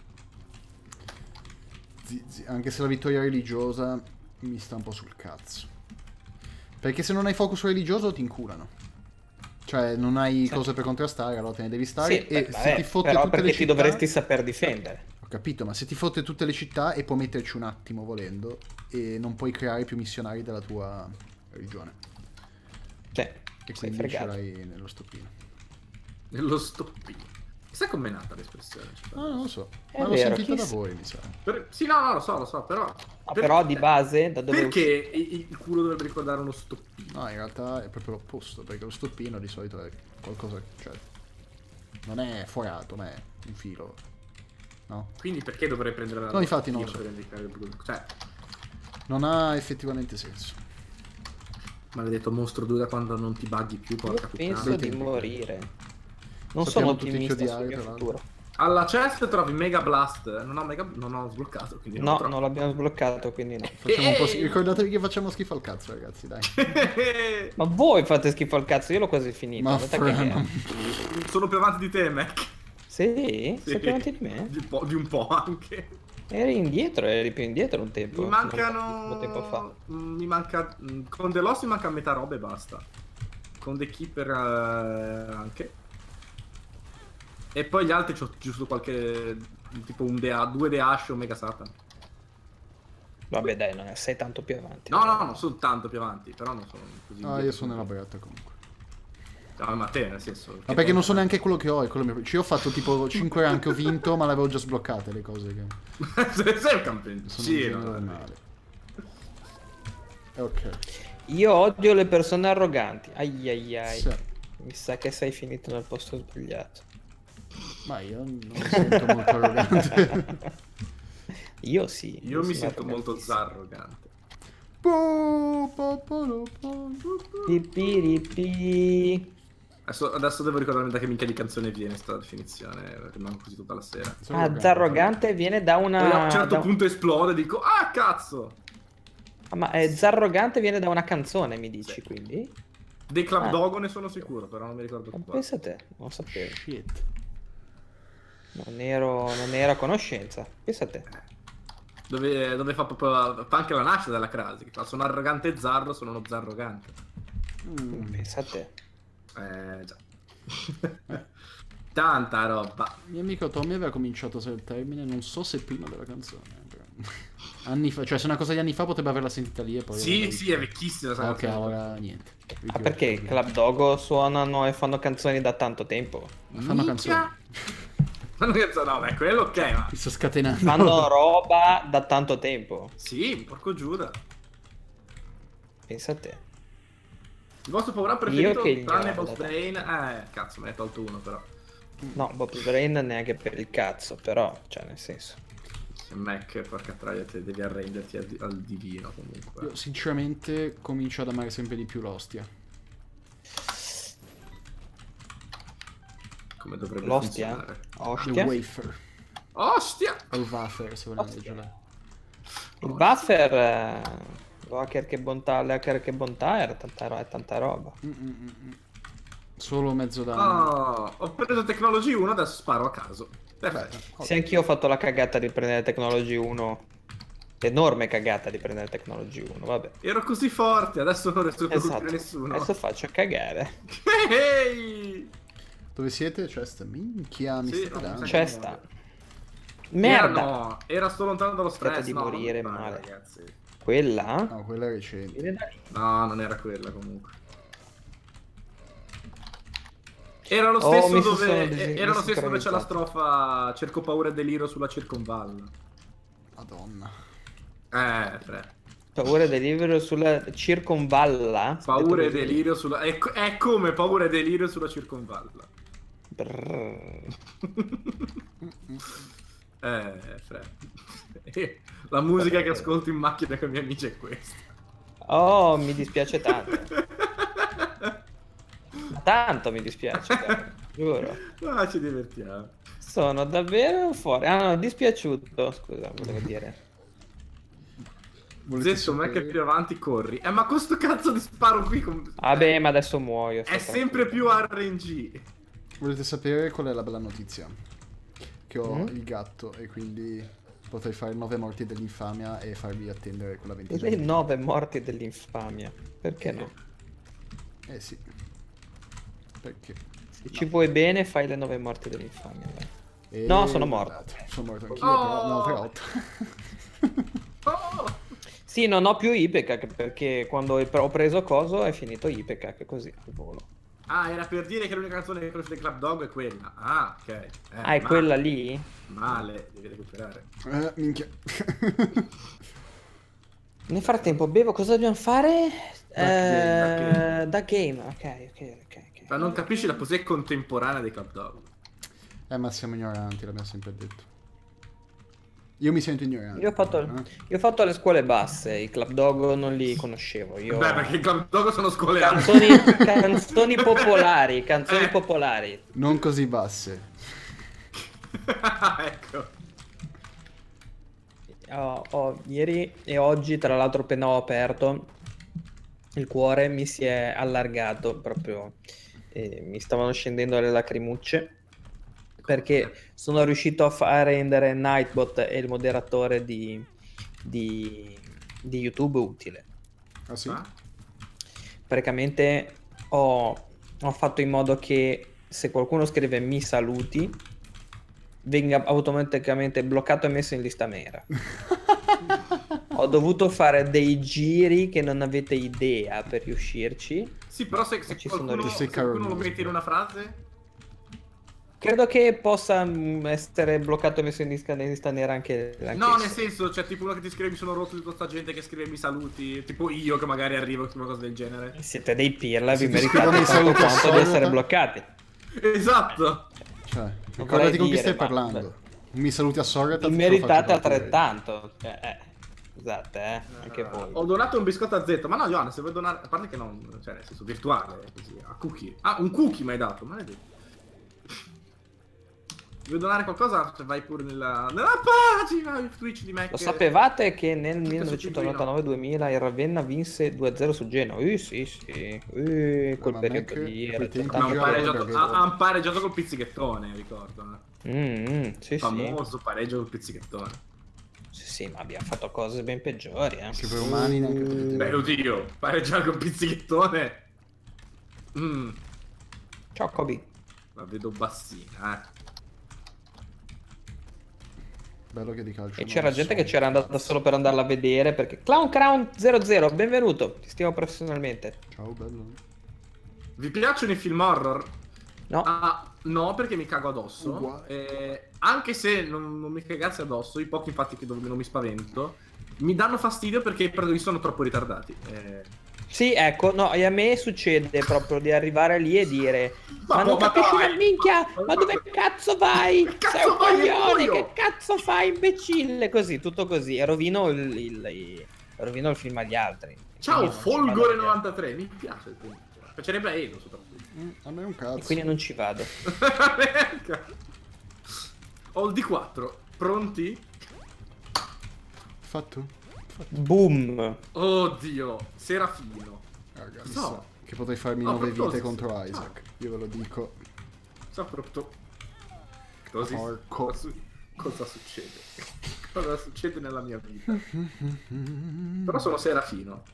Anche se la vittoria religiosa mi sta un po' sul cazzo. Perché se non hai focus religioso ti inculano. Cioè non hai cose per contrastare, allora te ne devi stare. Sì, e se ti fotte però tutte perché le ti città... dovresti saper difendere. Ho capito, ma se ti fotte tutte le città e puoi metterci un attimo volendo e non puoi creare più missionari della tua religione. Cioè, E sei quindi fregato. ce l'hai nello stoppino. Nello stoppino. Chissà com'è nata l'espressione. Ah, non lo so. È Ma l'ho vero, sentita da chissà. voi, mi sa. Sì, no, lo so, però... Però di base, da dove Perché il culo dovrebbe ricordare uno stoppino? No, in realtà è proprio l'opposto, perché lo stoppino di solito è qualcosa, cioè, non è forato, ma è un filo, no? Quindi perché dovrei prendere la... No, infatti non lo so. per indicare il blu? Cioè, Non ha effettivamente senso. maledetto mostro 2 da quando non ti buggi più, porca Io penso puttana. di morire. Non Sappiamo sono tutti ottimista che odiare, sul mio tra l'altro. futuro. Alla chest trovi Mega Blast. Non ho sbloccato, quindi No, non non l'abbiamo sbloccato, quindi no. Facciamo un po' ricordatevi che facciamo schifo al cazzo, ragazzi, dai. trovo. Ma voi fate schifo al cazzo, io l'ho quasi finito. Ma Andate a cagare. Sono più avanti di te, Mac. Sì? Sì. Sei più avanti di me? Di un po' anche. Eri più indietro un tempo. Mi mancano... Un tempo fa. Mi manca... Con The Lost mi manca metà roba e basta. Con The Keeper anche. E poi gli altri c'ho giusto qualche... Tipo un DA, 2 DH o Mega Satan. Vabbè dai, non sei tanto più avanti. No, non sono tanto più avanti, però non sono così. Ah, io sono nella bretta comunque. No, ma te, nel senso... Ma perché non so neanche quello che ho, è quello mio... Cioè, io ho fatto tipo 5 rank, ho vinto, ma l'avevo già sbloccate le cose che... Sei un Sono campioncino. normale. Ok. Io odio le persone arroganti. Ai ai ai. Sì. Mi sa che sei finito nel posto sbagliato. Ma io non mi sento molto arrogante. Io sì. Io mi sono sento molto arrogantissimo. zarrogante. Pipiripi. Adesso devo ricordarmi da che minchia di canzone viene sta definizione, perché non così tutta la sera. Ah, Zarrogante viene da Poi a una... un certo da- punto esplode e dico, ah cazzo! Ah, ma Zarrogante viene da una canzone, mi dici, Sì. quindi? Dei Club Ah. Dogo ne sono sicuro, però non mi ricordo Ma qua. pensa te, non sapevo. Shit. Non ero a conoscenza. Pensa te. Dove fa proprio fa anche la nascita della crasi. Che fa, sono arrogante e zarro, sono uno zarrogante. Pensa te. Già. Tanta roba. Mio amico Tommy aveva cominciato a usare il termine, non so se prima della canzone. Però... Anni fa, cioè se una cosa di anni fa potrebbe averla sentita lì e poi... Sì, è vecchissima. Ah, ok, allora niente. Ah, perché i Club Dogo suonano e fanno canzoni da tanto tempo? Ma fanno canzoni. Fanno canzoni, no, beh, quello ok, ma... Mi sto scatenando. Fanno roba da tanto tempo. Sì, porco Giuda. Pensa a te. Il vostro programma preferito, che ignoravo tranne Boss da Brain? Cazzo, me ne hai tolto uno, però. No, Bob Brain neanche per il cazzo, però, cioè, nel senso. Mac, porca troia, te devi arrenderti al divino, comunque. Io sinceramente comincio ad amare sempre di più l'ostia. Come dovrebbe L'ostia? funzionare. Il Ostia. wafer. Ostia! O il wafer, se vogliamo leggere. Il buffer, l'hacker che bontà era tanta roba. Solo mezzo danno. Oh, ho preso Technology 1, adesso sparo a caso. Perfetto. Se anch'io ho fatto la cagata di prendere Technology 1, enorme cagata di prendere Technology 1, vabbè. Ero così forte, adesso non riesco più a Esatto, colpire nessuno. adesso faccio cagare. Ehi! Dove siete? Chest. Minchia, mi Sì, state no, dando. mi C'è sa sta. Era, Merda! no, era sto lontano dallo Aspetta stress. di no, morire non mi pare, male. ragazzi. Quella? No, quella è recente. Viene da lì. No, non era quella comunque. Era lo Oh, stesso mi si dove sono era lo stesso dove c'è la desincronizzato. strofa cerco paura e delirio sulla circonvalla. Madonna. Fre. Paura e delirio sulla circonvalla? Paura e Detto così. delirio sulla è come paura e delirio sulla circonvalla. Fred. La musica che ascolto in macchina con i miei amici è questa. Oh, mi dispiace tanto. Tanto mi dispiace, giuro. Ah, ci divertiamo. Sono davvero fuori. Ah, no, dispiaciuto. Scusa, volevo dire. Zetto, ma che più avanti corri. Ma con sto cazzo di sparo qui Vabbè, ma adesso muoio. è sempre più RNG. Volete sapere qual è la bella notizia? Che ho il gatto e quindi potrei fare 9 morti dell'infamia e farvi attendere quella 20 Le 9 morti dell'infamia. Perché no? Eh sì. Perché? Se ci vuoi bene, fai le 9 morti dell'infamia. E... No, sono morto. Sono morto anch'io, però no, 3-8. Oh! Sì, non ho più Ipecac perché quando ho preso coso è finito Ipecac così al volo. Ah, era per dire che l'unica canzone che conosce del Club Dog è quella. Ah, ok. È male. quella lì? Male, devi recuperare. Minchia. Nel frattempo bevo, cosa dobbiamo fare? Da game. Ok. Ma non capisci la poesia contemporanea dei Club Dog. Ma siamo ignoranti, l'abbiamo sempre detto. Io mi sento ignorante. Io ho fatto le scuole basse, i Club Dog non li conoscevo. Io... Beh, perché i Club Dog sono scuole Canzoni popolari, popolari. Non così basse. Ecco. Ieri e oggi, tra l'altro, appena ho aperto, il cuore mi si è allargato proprio. Mi stavano scendendo le lacrimucce. Perché sono riuscito a far rendere Nightbot e il moderatore di YouTube utile. Ah sì? Praticamente ho fatto in modo che se qualcuno scrive mi saluti venga automaticamente bloccato e messo in lista nera. Ho dovuto fare dei giri che non avete idea per riuscirci. Sì, però se qualcuno lo mette in una frase... Credo che possa essere bloccato e messo in lista nera anche no, nel senso, c'è tipo uno che ti scrive mi sono rotto di tutta sta gente che scrive mi saluti, tipo io che magari arrivo con una cosa del genere. Siete dei pirla, vi ti meritate scrivono tanto quanto di di essere bloccati. Esatto. Cioè, ricordati con chi stai parlando. Mi saluti a Sorretta. Vi meritate altrettanto. Esatto, anche voi. Ho donato un biscotto a Zetto, ma no, Johanna, se vuoi donare, a parte che non, cioè nel senso virtuale, così, a cookie. Ah, un cookie mi hai dato, maledetto. Vuoi donare qualcosa? Vai pure nella pagina Twitch di Mac. Lo sapevate che nel 1999-2000 il Ravenna vinse 2-0 su Genoa? Sì. Quel periodo lì era hanno pareggiato col pizzichettone, ricordo. Sì, famoso pareggio col pizzichettone. Sì, ma abbiamo fatto cose ben peggiori. Super umani neanche. Beh, oddio, pareggiare col pizzichettone. Ciao, Kobe. La vedo bassina, Bello che di calcio. E c'era gente che c'era andata solo per andarla a vedere perché Clown Crown 00, benvenuto, ti stimo professionalmente. Ciao, bello. Vi piacciono i film horror? No. No, perché mi cago addosso. Anche se non mi cagassi addosso, i pochi infatti che non mi spavento, mi danno fastidio perché i protagonisti sono troppo ritardati. Sì, ecco, no, e a me succede proprio di arrivare lì e dire ma non capisci una minchia, ma dove cazzo vai? Sei un coglione, che cazzo fai, imbecille? Così, tutto così, e rovino rovino il film agli altri. Ciao, Folgore93, mi piace il film. Piacerebbe a Edo soprattutto. A me è un cazzo. E quindi non ci vado. Ho il D4, pronti? Fatto? Boom. Oddio, Serafino. Ragazzi, No. che potrei farmi 9 vite contro Isaac. Io ve lo dico. Soprattutto. Così. Porco. Cosa succede? Cosa succede nella mia vita? Però sono Serafino.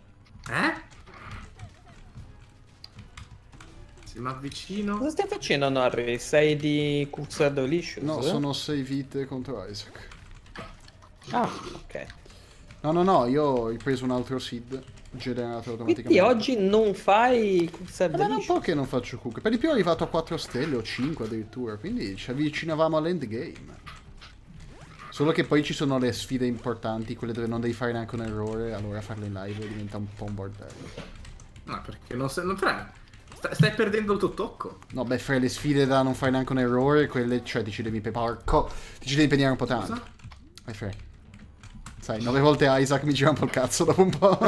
Se mi avvicino. Cosa stai facendo, Norri? Sei di Cursor Delicious? No, sono 6 vite contro Isaac. Ah, ok. No, io ho preso un altro seed generato automaticamente. Quindi oggi non fai Cursor Ma da un Delicious? po' che non faccio cook. Per di più è arrivato a 4 stelle o 5 addirittura, quindi ci avvicinavamo all'endgame. Solo che poi ci sono le sfide importanti, quelle dove non devi fare neanche un errore, allora farle in live diventa un po' un bordello. No, perché non frega. Stai perdendo il tuo tocco. No, beh, fra le sfide da non fare neanche un errore, quelle, cioè, ti ci devi impegnare un po' tanto. Cosa? Fra. Sai, 9 volte Isaac mi gira un po' il cazzo dopo un po'.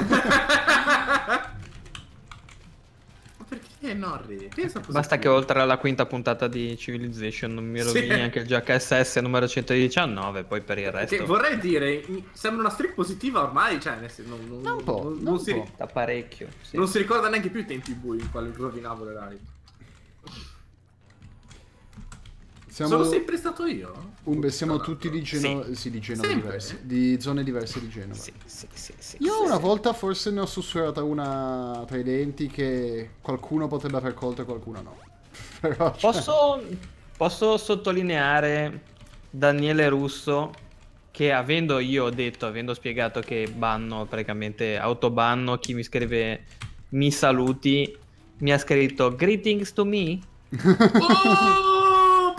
Ma perché Norri? Pensa Basta che oltre alla quinta puntata di Civilization non mi rovini neanche il GHSS numero 119, poi per il resto... Che vorrei dire, sembra una streak positiva ormai, cioè non si Da parecchio. Sì. non si ricorda neanche più i tempi bui in quali rovinavo le live. Sono sempre stato io? Siamo tutti di Genova, sì, di Genova Sempre? diverse, di zone diverse di Genova. Sì. Io una volta forse ne ho sussurrata una tra i denti che qualcuno potrebbe aver colto e qualcuno no. Però, cioè... Posso sottolineare Daniele Russo che avendo spiegato che banno, praticamente autobanno, chi mi scrive mi saluti, mi ha scritto greetings to me. Oh,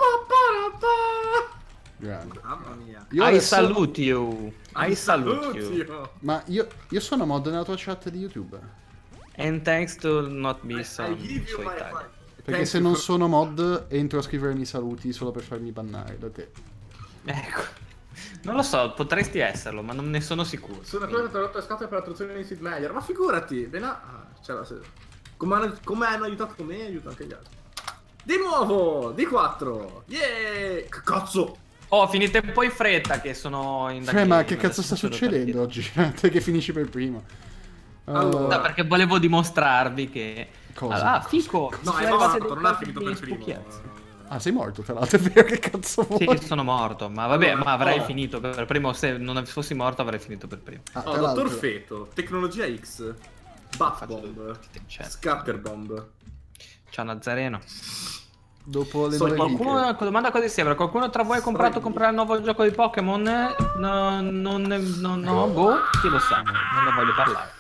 Grande. mamma mia. Io I adesso- salute you. I salute you. Ma io sono mod nella tua chat di YouTube. And thanks to not be I some give you so my Italian. Perché se non sono mod entro a scrivere mi saluti solo per farmi bannare da te. Ecco. Non lo so, potresti esserlo, ma non ne sono sicuro. Sono quello che ho rotto le scatole per la traduzione di Sid Meier. Ma figurati, come hanno aiutato me, aiuto anche gli altri. Di nuovo, D4. Yeah! Che cazzo! Oh, finite un po' in fretta che sono in Ma che cazzo sta succedendo oggi? Te che finisci per prima. Allora. No, perché volevo dimostrarvi che... Cosa? Fico! No, sono è arrivate morto, dei non ha colpi finito di per primo. spucchiazzi. Ah, sei morto tra l'altro, è vero, che cazzo vuoi? Sì, sono morto, ma vabbè, Allora, ma avrei oh. finito per primo, se non fossi morto avrei finito per primo. Ah, tra Oh, Dottor l'altro, Feto, Tecnologia X, Bat Faccio Bomb, Certo. Scatter Bomb. Ciao Nazareno. dopo le So- 9 Qualcuno, domanda cosa sembra? Qualcuno tra voi ha comprato comprare il nuovo gioco di Pokémon? No, boh, chi lo sa, non ne voglio parlare.